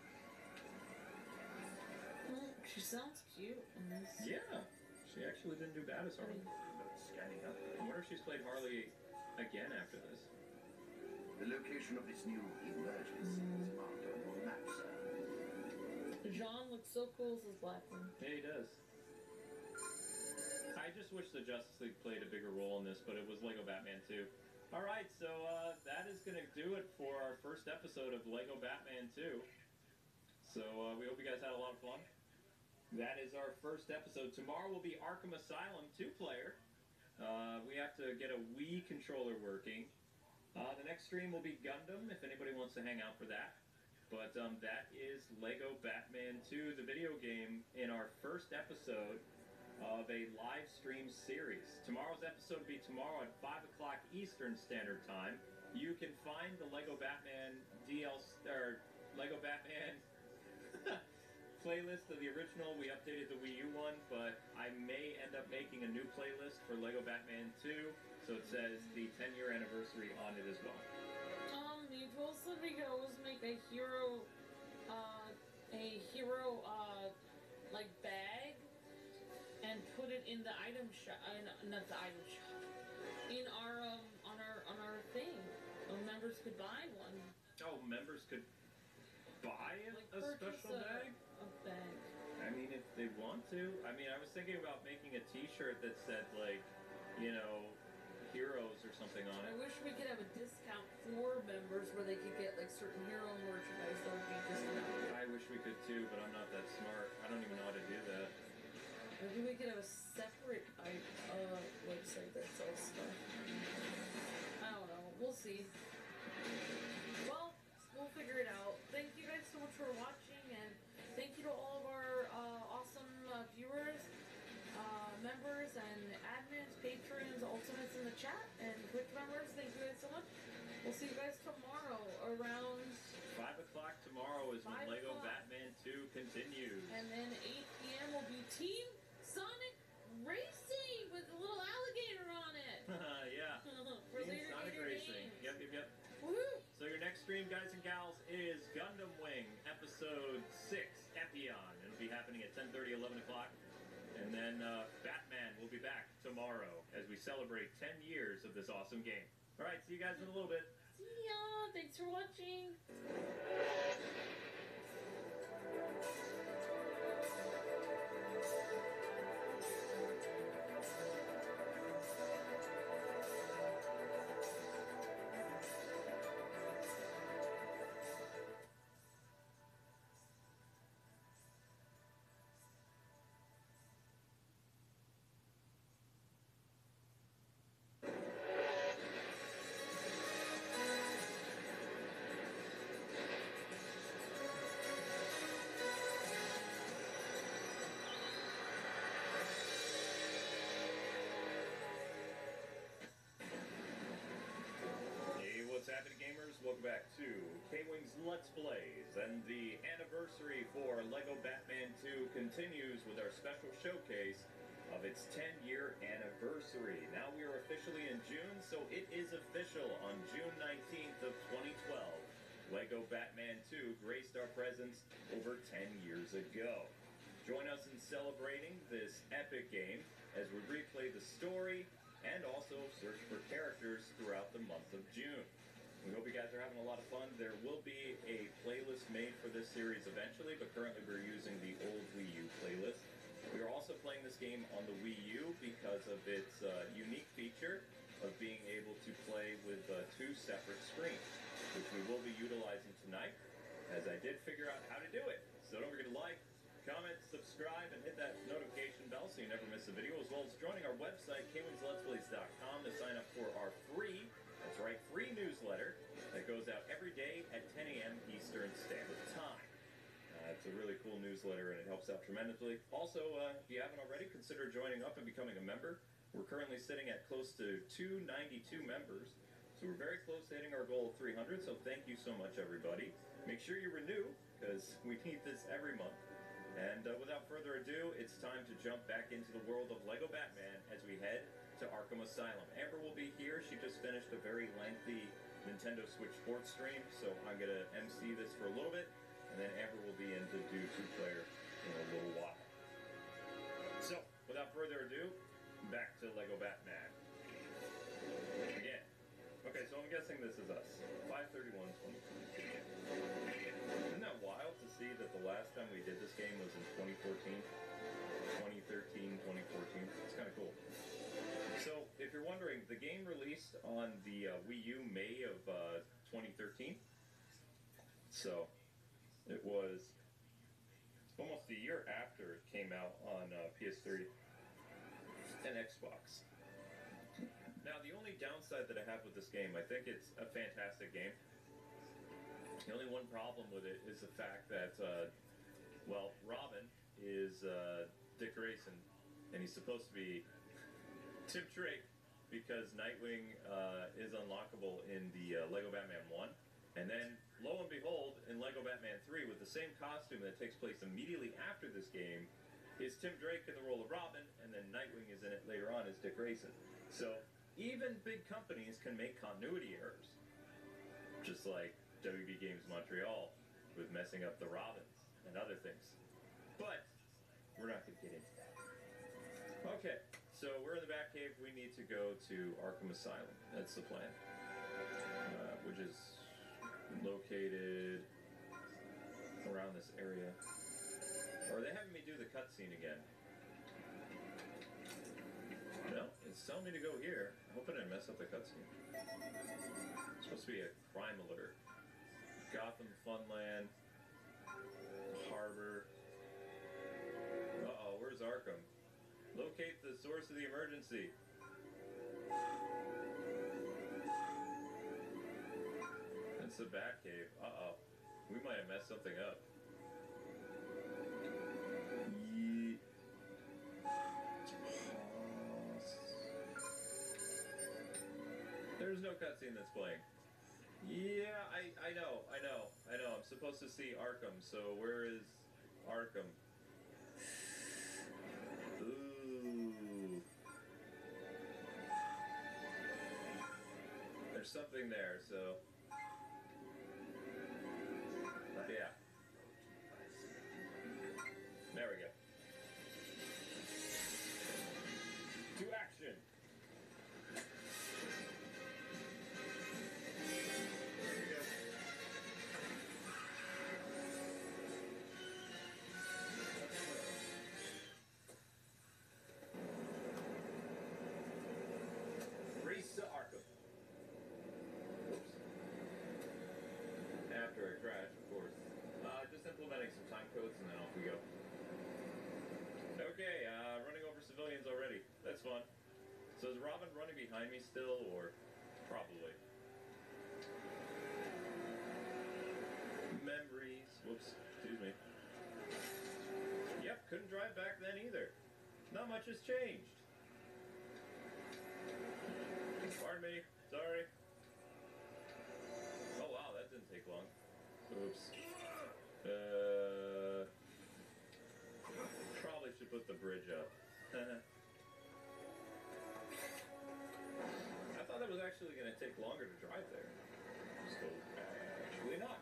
She sounds cute in this. Yeah. She actually didn't do bad as Harley. Scanning up. I wonder if she's played Harley again after this. The location of this new emergency is marked on your map, sir. Jean looks so cool, says Blackwing. Yeah, he does. I just wish the Justice League played a bigger role in this, but it was Lego Batman 2. Alright, so that is going to do it for our first episode of Lego Batman 2. So we hope you guys had a lot of fun. That is our first episode. Tomorrow will be Arkham Asylum 2-player. We have to get a Wii controller working. The next stream will be Gundam, if anybody wants to hang out for that. But that is Lego Batman 2, the video game, in our first episode of a live stream series. Tomorrow's episode will be tomorrow at 5 o'clock Eastern Standard Time. You can find the Lego Batman DLC, or Lego Batman playlist of the original. We updated the Wii U one, but I may end up making a new playlist for Lego Batman 2, so it says the 10-year anniversary on it as well. You told us that we could always make a hero, like bag, and put it in the item shop, not the item shop, in our, on our on our thing. Members could buy one. Oh, members could buy Like a purchase special bag? A bag. I mean, if they want to. I mean, I was thinking about making a t-shirt that said, like, you know, heroes or something on I it. wish we could have a discount for members where they could get like certain hero merchandise that would be discounted. I wish we could too, but I'm not that smart. I don't even know how to do that. Maybe we could have a separate website that sells stuff. I don't know. We'll see. Well, we'll figure it out. Thank you guys so much for watching, and thank you to all of our awesome viewers, members, and admins, patrons, ultimates in the chat, and Twitch members. Thank you guys so much. We'll see you guys tomorrow around 5 o'clock tomorrow is when 5 Lego o'clock. Batman 2 continues. And then 8 p.m. will be Team Sonic Racing with a little alligator on it. Yeah. For Team later Sonic Gator Racing. games. Yep. Woohoo! So your next stream, guys and gals, is Gundam Wing Episode 6, Epion. It'll be happening at 10:30, 11 o'clock. And then Batman will be back tomorrow as we celebrate 10 years of this awesome game. All right, see you guys in a little bit. See ya! Thanks for watching! Hey, what's happening, gamers? Welcome back to K-Wing's Let's Plays, and the anniversary for LEGO Batman 2 continues with our special showcase of its 10-year anniversary. Now we are officially in June, so it is official. On June 19th of 2012, LEGO Batman 2 graced our presence over 10 years ago. Join us in celebrating this epic game as we replay the story and also search for characters throughout the month of June. We hope you guys are having a lot of fun. There will be a playlist made for this series eventually, but currently we're using the old Wii U playlist. We are also playing this game on the Wii U because of its unique feature of being able to play with 2 separate screens, which we will be utilizing tonight, as I did figure out how to do it. So don't forget to like, comment, subscribe, and hit that notification bell so you never miss a video, as well as joining our website, KWingsLet'sPlays.com, to sign up for our free, that's right, free newsletter that goes out every day at 10 a.m. Eastern Standard Time. It's a really cool newsletter, and it helps out tremendously. Also, if you haven't already, consider joining up and becoming a member. We're currently sitting at close to 292 members, so we're very close to hitting our goal of 300, so thank you so much, everybody. Make sure you renew, because we need this every month. And without further ado, it's time to jump back into the world of LEGO Batman as we head to Arkham Asylum. Amber will be here. She just finished a very lengthy Nintendo Switch Sports stream, so I'm going to MC this for a little bit, and then Amber will be in to do 2-player in a little while. So, without further ado, back to LEGO Batman. Again. Okay, so I'm guessing this is us. 5/31/2022. Isn't that wild to see that the last time we did this game was in 2014? 2013, 2014. It's kind of cool. So, if you're wondering, the game released on the Wii U May of 2013. So, it was almost a year after it came out on PS3 and Xbox. Now, the only downside that I have with this game, I think it's a fantastic game. The only one problem with it is the fact that, well, Robin is Dick Grayson, and he's supposed to be Tim Drake because Nightwing is unlockable in the LEGO Batman 1. And then, lo and behold, in LEGO Batman 3, with the same costume that takes place immediately after this game, is Tim Drake in the role of Robin, and then Nightwing is in it later on as Dick Grayson. So, even big companies can make continuity errors. Just like WB Games Montreal with messing up the Robins and other things. But we're not going to get into that. Okay, So we're in the Batcave. We need to go to Arkham Asylum. That's the plan. Which is located around this area. Or are they having me do the cutscene again? No, it's telling me to go here. I hope I didn't mess up the cutscene. It's supposed to be a crime alert. Gotham Funland. Harbor. Uh-oh, where's Arkham? Locate the source of the emergency. That's the Batcave. Uh-oh. We might have messed something up. Yeet. There's no cutscene that's playing. Yeah, I know. I'm supposed to see Arkham, so where is Arkham? Ooh. There's something there, so... Yeah. There we go. To action! Race to Arkham. Oops. After a crash, of course. Just implementing some time codes and then off we go. Okay, running over civilians already. That's fun. So is Robin running behind me still, or probably? Memories. Whoops. Excuse me. Yep, couldn't drive back then either. Not much has changed. Pardon me. Sorry. Oh wow, that didn't take long. Oops. Probably should put the bridge up. I thought it was actually going to take longer to drive there. So, actually not.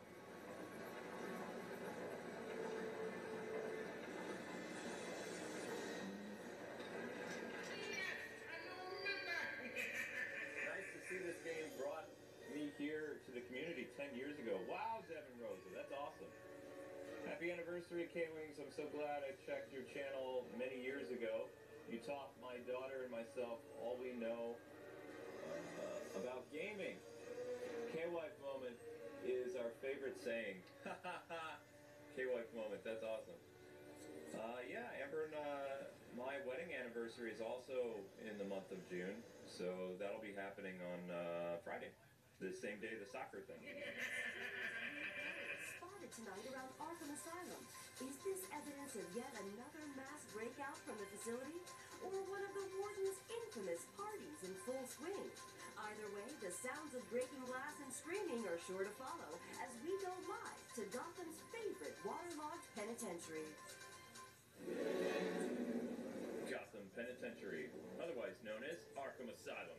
Nice to see this game brought me here to the community 10 years ago. Wow, Devin Rosa, that's awesome. Happy anniversary, K-Wings. I'm so glad I checked your channel many years ago. You taught my daughter and myself all we know about gaming. K-Wife moment is our favorite saying. K-Wife moment, that's awesome. Yeah, Amber and my wedding anniversary is also in the month of June, so that'll be happening on Friday, the same day the soccer thing. Spotted tonight around Arkham Asylum. Is this evidence of yet another mass breakout from the facility? Or one of the warden's infamous parties in full swing? Either way, the sounds of breaking glass and screaming are sure to follow as we go live to Gotham's favorite waterlogged penitentiary. Gotham Penitentiary, otherwise known as Arkham Asylum.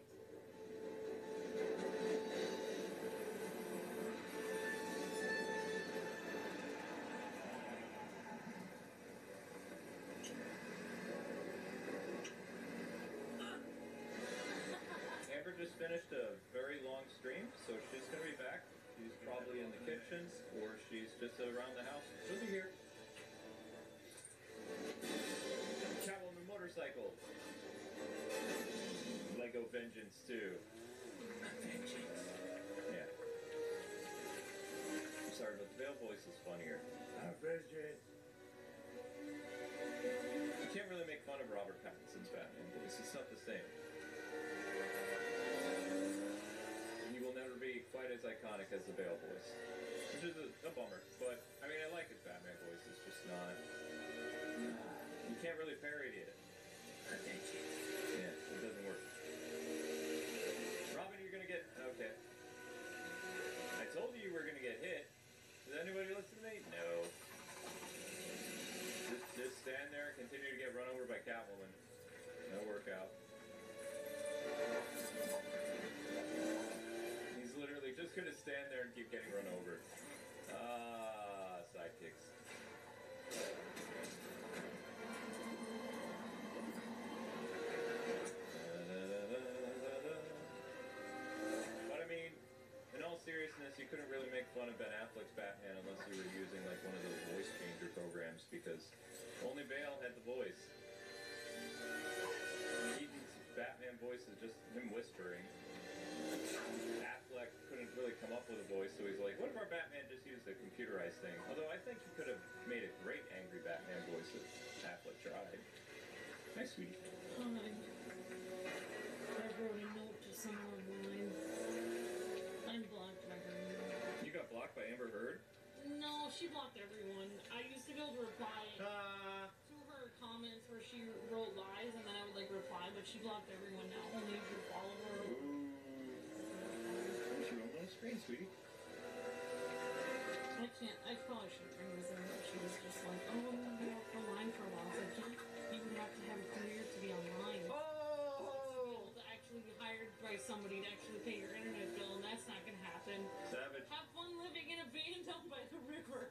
Amber just finished a very long stream, so she's going to be back. She's probably in the kitchen, or she's just around the house. She'll be here. Catwoman motorcycle. Lego Vengeance 2. Vengeance. Yeah. I'm sorry, but the Veil voice is funnier. Vengeance. You can't really make fun of Robert Pattinson's Batman voice. It's not the same. He will never be quite as iconic as the Veil voice. Which is a bummer. But, I mean, I like his Batman voice. It's just not... You can't really parody it. Yeah, it doesn't work. Robin, you're gonna get... Okay. I told you were gonna get hit. Does anybody listen to me? No. Just stand there and continue to get run over by Catwoman. That'll work out. He's literally just gonna stand there and keep getting run over. Sidekicks. couldn't really make fun of Ben Affleck's Batman unless you were using like one of those voice changer programs because only Bale had the voice. Keaton's Batman voice is just him whispering. Affleck couldn't really come up with a voice, so he's like, what if our Batman just used a computerized thing? Although I think he could have made a great angry Batman voice if Affleck tried. Hi, sweetie. Hi. I wrote a note to someone online. I'm blocked by her. You got blocked by Amber Heard? No, she blocked everyone. I used to be able to reply to her comments where she wrote lies and then I would like reply, but she blocked everyone now. Only if you follow her. Ooh. Where's your own little screen, sweetie? I can't. I probably should bring this in, but she was just like, oh, I'm gonna be off online for a while. So I can't. You would have to have a career to be online. Oh! To actually be hired by somebody to actually pay your internet bill, and that's not gonna happen. Savage. Have fun living in a van down by the river.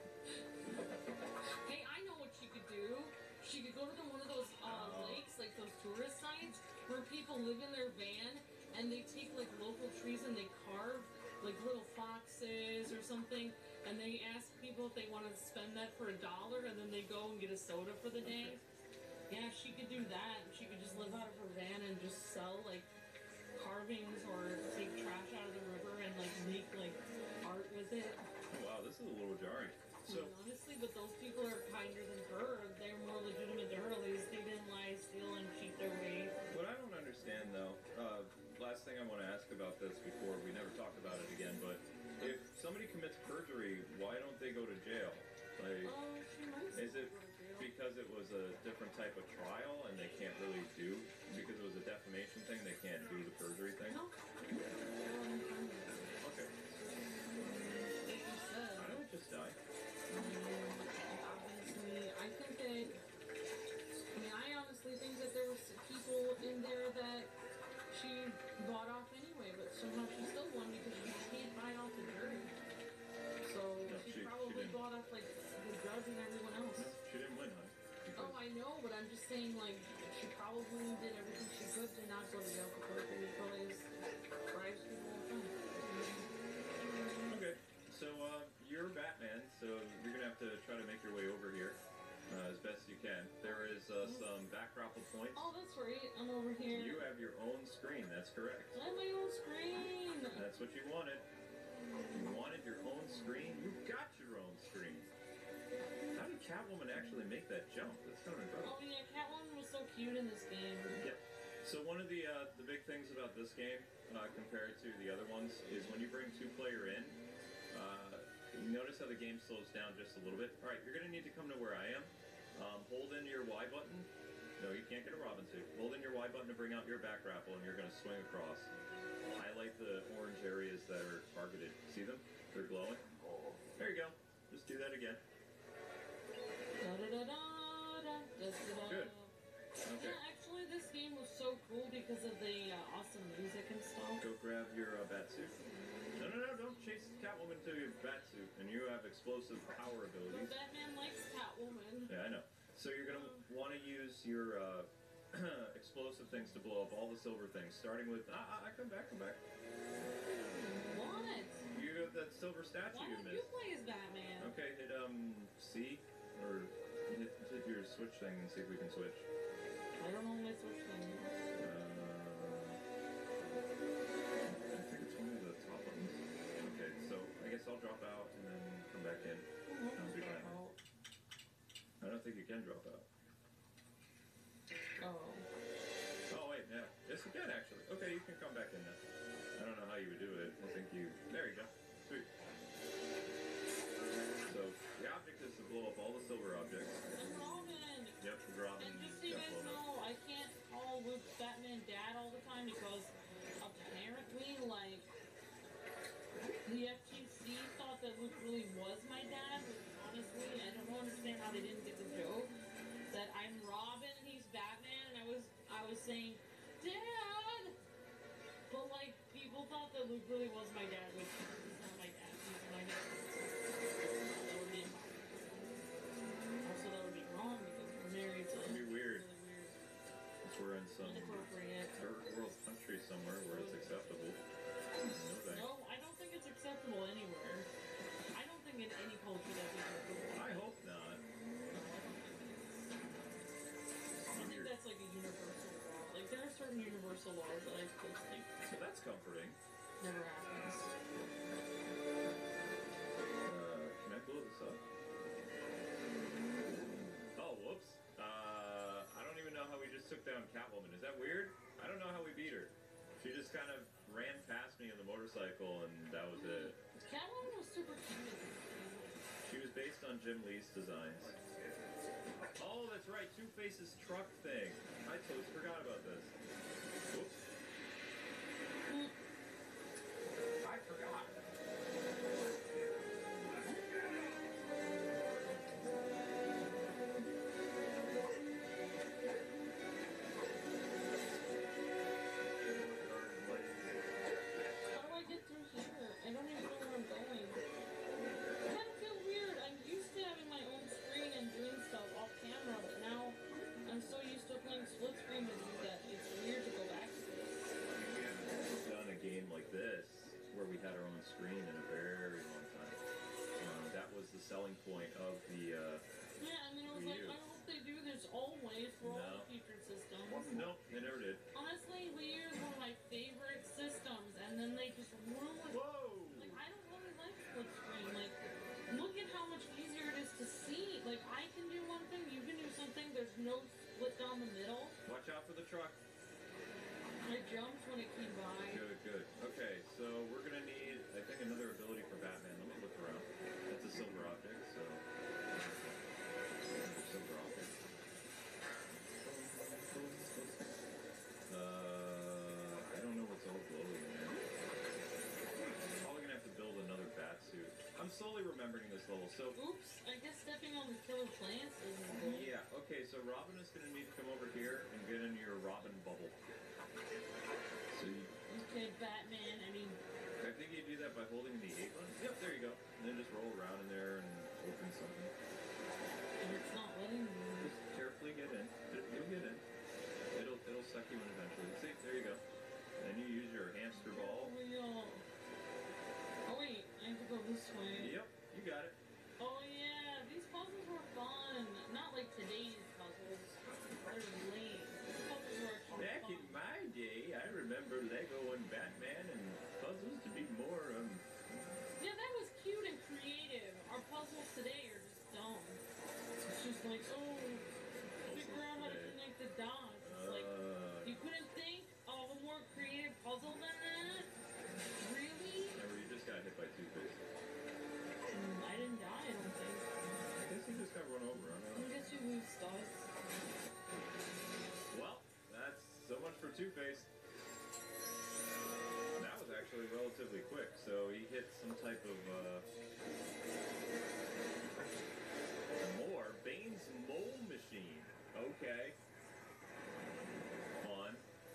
Hey, I know what she could do. She could go to one of those lakes, like those tourist sites, where people live in their van and they take like local trees and they carve like little foxes or something, and they ask people if they want to spend that for $1, and then they go and get a soda for the day. Yeah, she could do that. She could just live out of her van and just sell like carvings or take trash out of the river and like make like art with it. Oh, wow, this is a little jarring. So, Honestly, but those people are kinder than her. They're more legitimate than her. At least they didn't lie, steal, and cheat their way. what I don't understand though, last thing I want to ask about this before we never talk about it again, but if somebody commits perjury, why don't they go to jail? Like, She might is still it go to jail. because it was a different type of trial and they can't really do, because it was a defamation thing, they can't do the perjury thing? No. Okay. Like you said, I would just die. obviously, I think that. I mean, I honestly think that there was people in there that she bought off anyway, but somehow she still won because you can't buy off the jury. So No, she she probably didn't. bought off like the judge and everyone else. No, she didn't win, huh? Oh, I know, but I'm just saying, like, she probably did everything she could to not go to jail for perjury. Probably bribes people all the time. Okay, so you're Batman, so you're gonna have to try to make your way over here as best you can. There is some back grapple points. Oh, that's right. I'm over here. You have your own screen, that's correct. I have my own screen. That's what you wanted. You wanted your own screen. You got your own screen. How did Catwoman actually make that jump? That's kind of incredible. Oh yeah, Catwoman was so cute in this game. Yeah. So one of the big things about this game compared to the other ones is when you bring two-player in, you notice how the game slows down just a little bit. All right, you're gonna need to come to where I am. Hold in your Y button. No, you can't get a Robin suit. Hold in your Y button to bring out your back grapple, and you're gonna swing across. Highlight the orange areas that are targeted. See them? They're glowing. There you go. Just do that again. Good. Okay. Yeah, actually, this game was so cool because of the awesome music and stuff. Go grab your bat suit. No, don't chase Catwoman to your bat suit, and you have explosive power But abilities. Batman likes Catwoman. Yeah, I know. So you're gonna want to use your explosive things to blow up all the silver things, starting with come back. What? You got that silver statue Why you don't you missed. play as Batman? Okay, hit C or hit your switch thing and see if we can switch. I don't know my switch thing. I think it's one of the top buttons. Okay, so I guess I'll drop out and then come back in. I'll be back. I don't think you can drop out. Oh. Oh wait, no. Yes you can actually. Okay, you can come back in now. I don't know how you would do it. I think you... There you go. Sweet. So, the object is to blow up all the silver objects. I'm Robin. Yep, Robin. And just so you guys know, I can't call Luke Batman Dad all the time because apparently, like, the FTC thought that Luke really was my dad, which honestly, I don't understand how they didn't get the joke. That I'm Robin and he's Batman, and I was saying, Dad! But, like, people thought that Luke really was my dad, which is not my dad, he's my dad. That would be impossible. Also, that would be wrong because we're married, so It'd be weird. Really weird. If we're in some Inappropriate. third world country somewhere where it's acceptable. No thanks. No, I don't think it's acceptable, and DSLR that I still think So that's comforting. never happens. Can I blow this up? Oh, whoops. I don't even know how we just took down Catwoman. Is that weird? I don't know how we beat her. She just kind of ran past me on the motorcycle, and that was it. Catwoman was super cute. She was based on Jim Lee's designs. Oh, that's right, Two-Face's truck thing. I totally forgot about this. Whoops. I forgot. How do I get through here? I don't even know where I'm going. It kind of feels weird. I'm used to having my own screen and doing stuff off camera, but now I'm so used to playing split screen with you that it's weird to go back to this. We haven't done a game like this where we had our own screen in a very long time. That was the selling point of the. Yeah, and then it was like, Wii U. I hope they do this always for all No. the featured systems. Nope, they never did. Honestly, Wii U is one of my favorite systems, and then they just ruined. Whoa! Like, I don't really like split screen. Like, look at how much easier it is to see. Like, I can do one thing, you can do something. There's no split down the middle. Watch out for the truck. I jumped when it came by. Good, good. Okay, so we're gonna need, I think, another ability for Batman. Let me look around. That's a silver object, so. Silver object. I don't know what's all glowing there. Probably gonna have to build another bat suit. I'm slowly remembering this level, so. Oops, I guess stepping on the killer plants isn't good. Yeah, okay, so Robin is gonna need to come over here and get in your Robin bubble. So you, Okay, Batman, I mean, I think you do that by holding the A button. Yep, there you go. And then just roll around in there and open something. and it's not letting me. Just carefully get in. You'll get in. It'll suck you in eventually. See, there you go. And then you use your hamster ball. Oh wait, I have to go this way. Yep, you got it. Oh yeah, these puzzles were fun. Not like today's puzzles. They're lame. These puzzles were actually Back fun. in my day, I remember Lego and Batman and puzzles to be more, Yeah, that was cute and creative. Our puzzles today are just dumb. It's just like, oh, figure out how to today. connect the dots. It's like, you couldn't think of a more creative puzzle than that? Really? remember you just got hit by Two-Face. I didn't die, I don't think. I guess you just got run over. I don't I know. guess you lose studs. Well, that's so much for Two-Face. That was actually relatively quick, so he hit some type of, more. Bane's mole machine. Okay. Fun.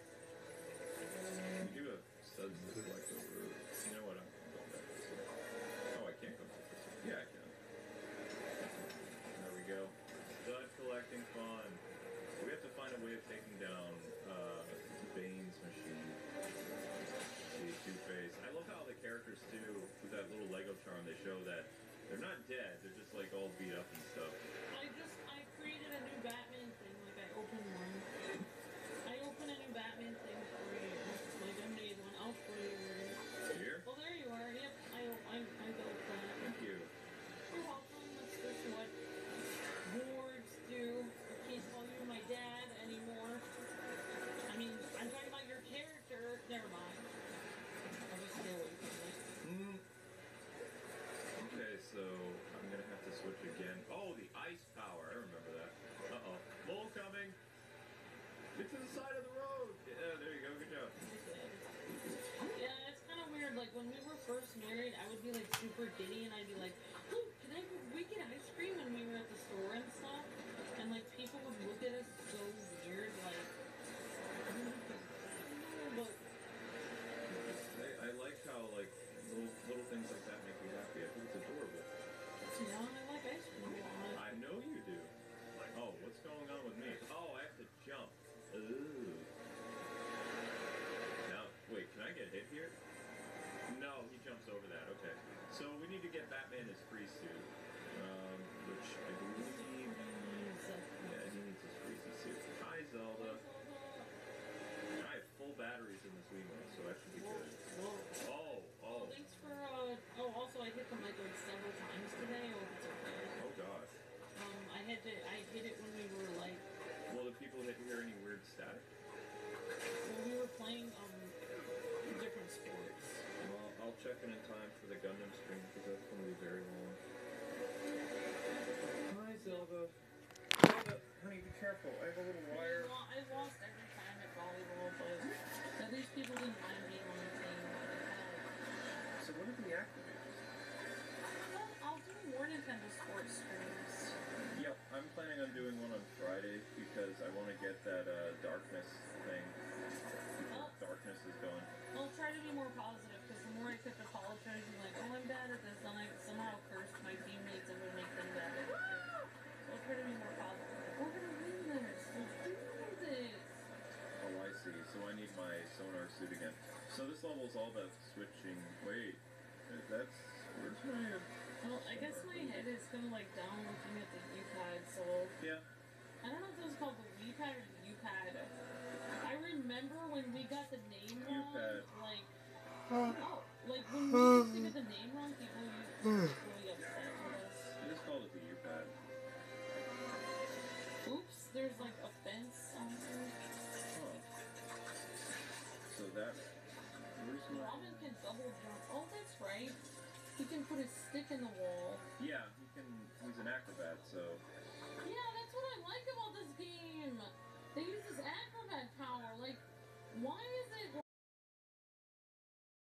We do have studs to collect over. You know what? I'm going back this way. Oh, I can't go back this way. Yeah, I can. There we go. Stud collecting fun. We have to find a way of taking down Bane's machine. See, Two-Face. I love how the characters too, with that little Lego charm, they show that they're not dead. They're just like all beat up and stuff. I created a new Batman thing, like I opened one. I opened a new Batman thing for you. Like I made one, I'll show you where it is. Here? Well, there you are, yep, I built that. Thank you. You're welcome, that's just what boards do. I can't call you my dad anymore. I mean, I'm talking about your character. Never mind. I'll just stay away from it. Okay, so I'm gonna have to switch again. Oh, the ice power. I remember that. Uh-oh. Mole coming. Get to the side of the road. Yeah, there you go. Good job. Yeah, it's kind of weird. Like when we were first married, I would be like super giddy, and I'd be like, "Look, we get ice cream?" When we were at the store and stuff, and like people would look at us so weird, like. But I like how like little things like that make me happy. I think it's adorable. yeah, I like ice cream a lot. I know you do. Oh, what's going on with me? Oh, I have to jump. Ooh. Now, wait, can I get hit here? No, he jumps over that. Okay. So we need to get Batman his free suit, which I believe. Yeah, he needs his freezy suit. Hi, Zelda. I have full careful. I have a little wire. I lost every time at volleyball, but at least people didn't mind being on the team. So what are the activators? I'll do more Nintendo Sports streams. Yep, I'm planning on doing one on Friday because I want to get that darkness thing. Darkness is going. I'll try to be more positive because the more I kept apologizing, like, oh, I'm bad at this, then I somehow cursed my teammates and would make them bad at it. So I'll try to be more positive. We're gonna win this. Let's do this. Oh, I see. So I need my sonar suit again. So this level's all about switching. Wait, that's where's my? Well, I guess my head is kind of like down looking at the U-pad, so Yeah. I don't know if this is called the Wii-pad or the U-pad. I remember when we got the name wrong, U-pad. like, like when we used to get the name wrong, people used to get really upset with us. Just call it the U-pad. Oops, there's like a fence on there. Oh. So that. Where's my? Robin can double jump. Oh, that's right. He can put his stick in the wall. Yeah, he can. He's an acrobat, so. Yeah, that's what I like about this game. They use this acrobat power. Like,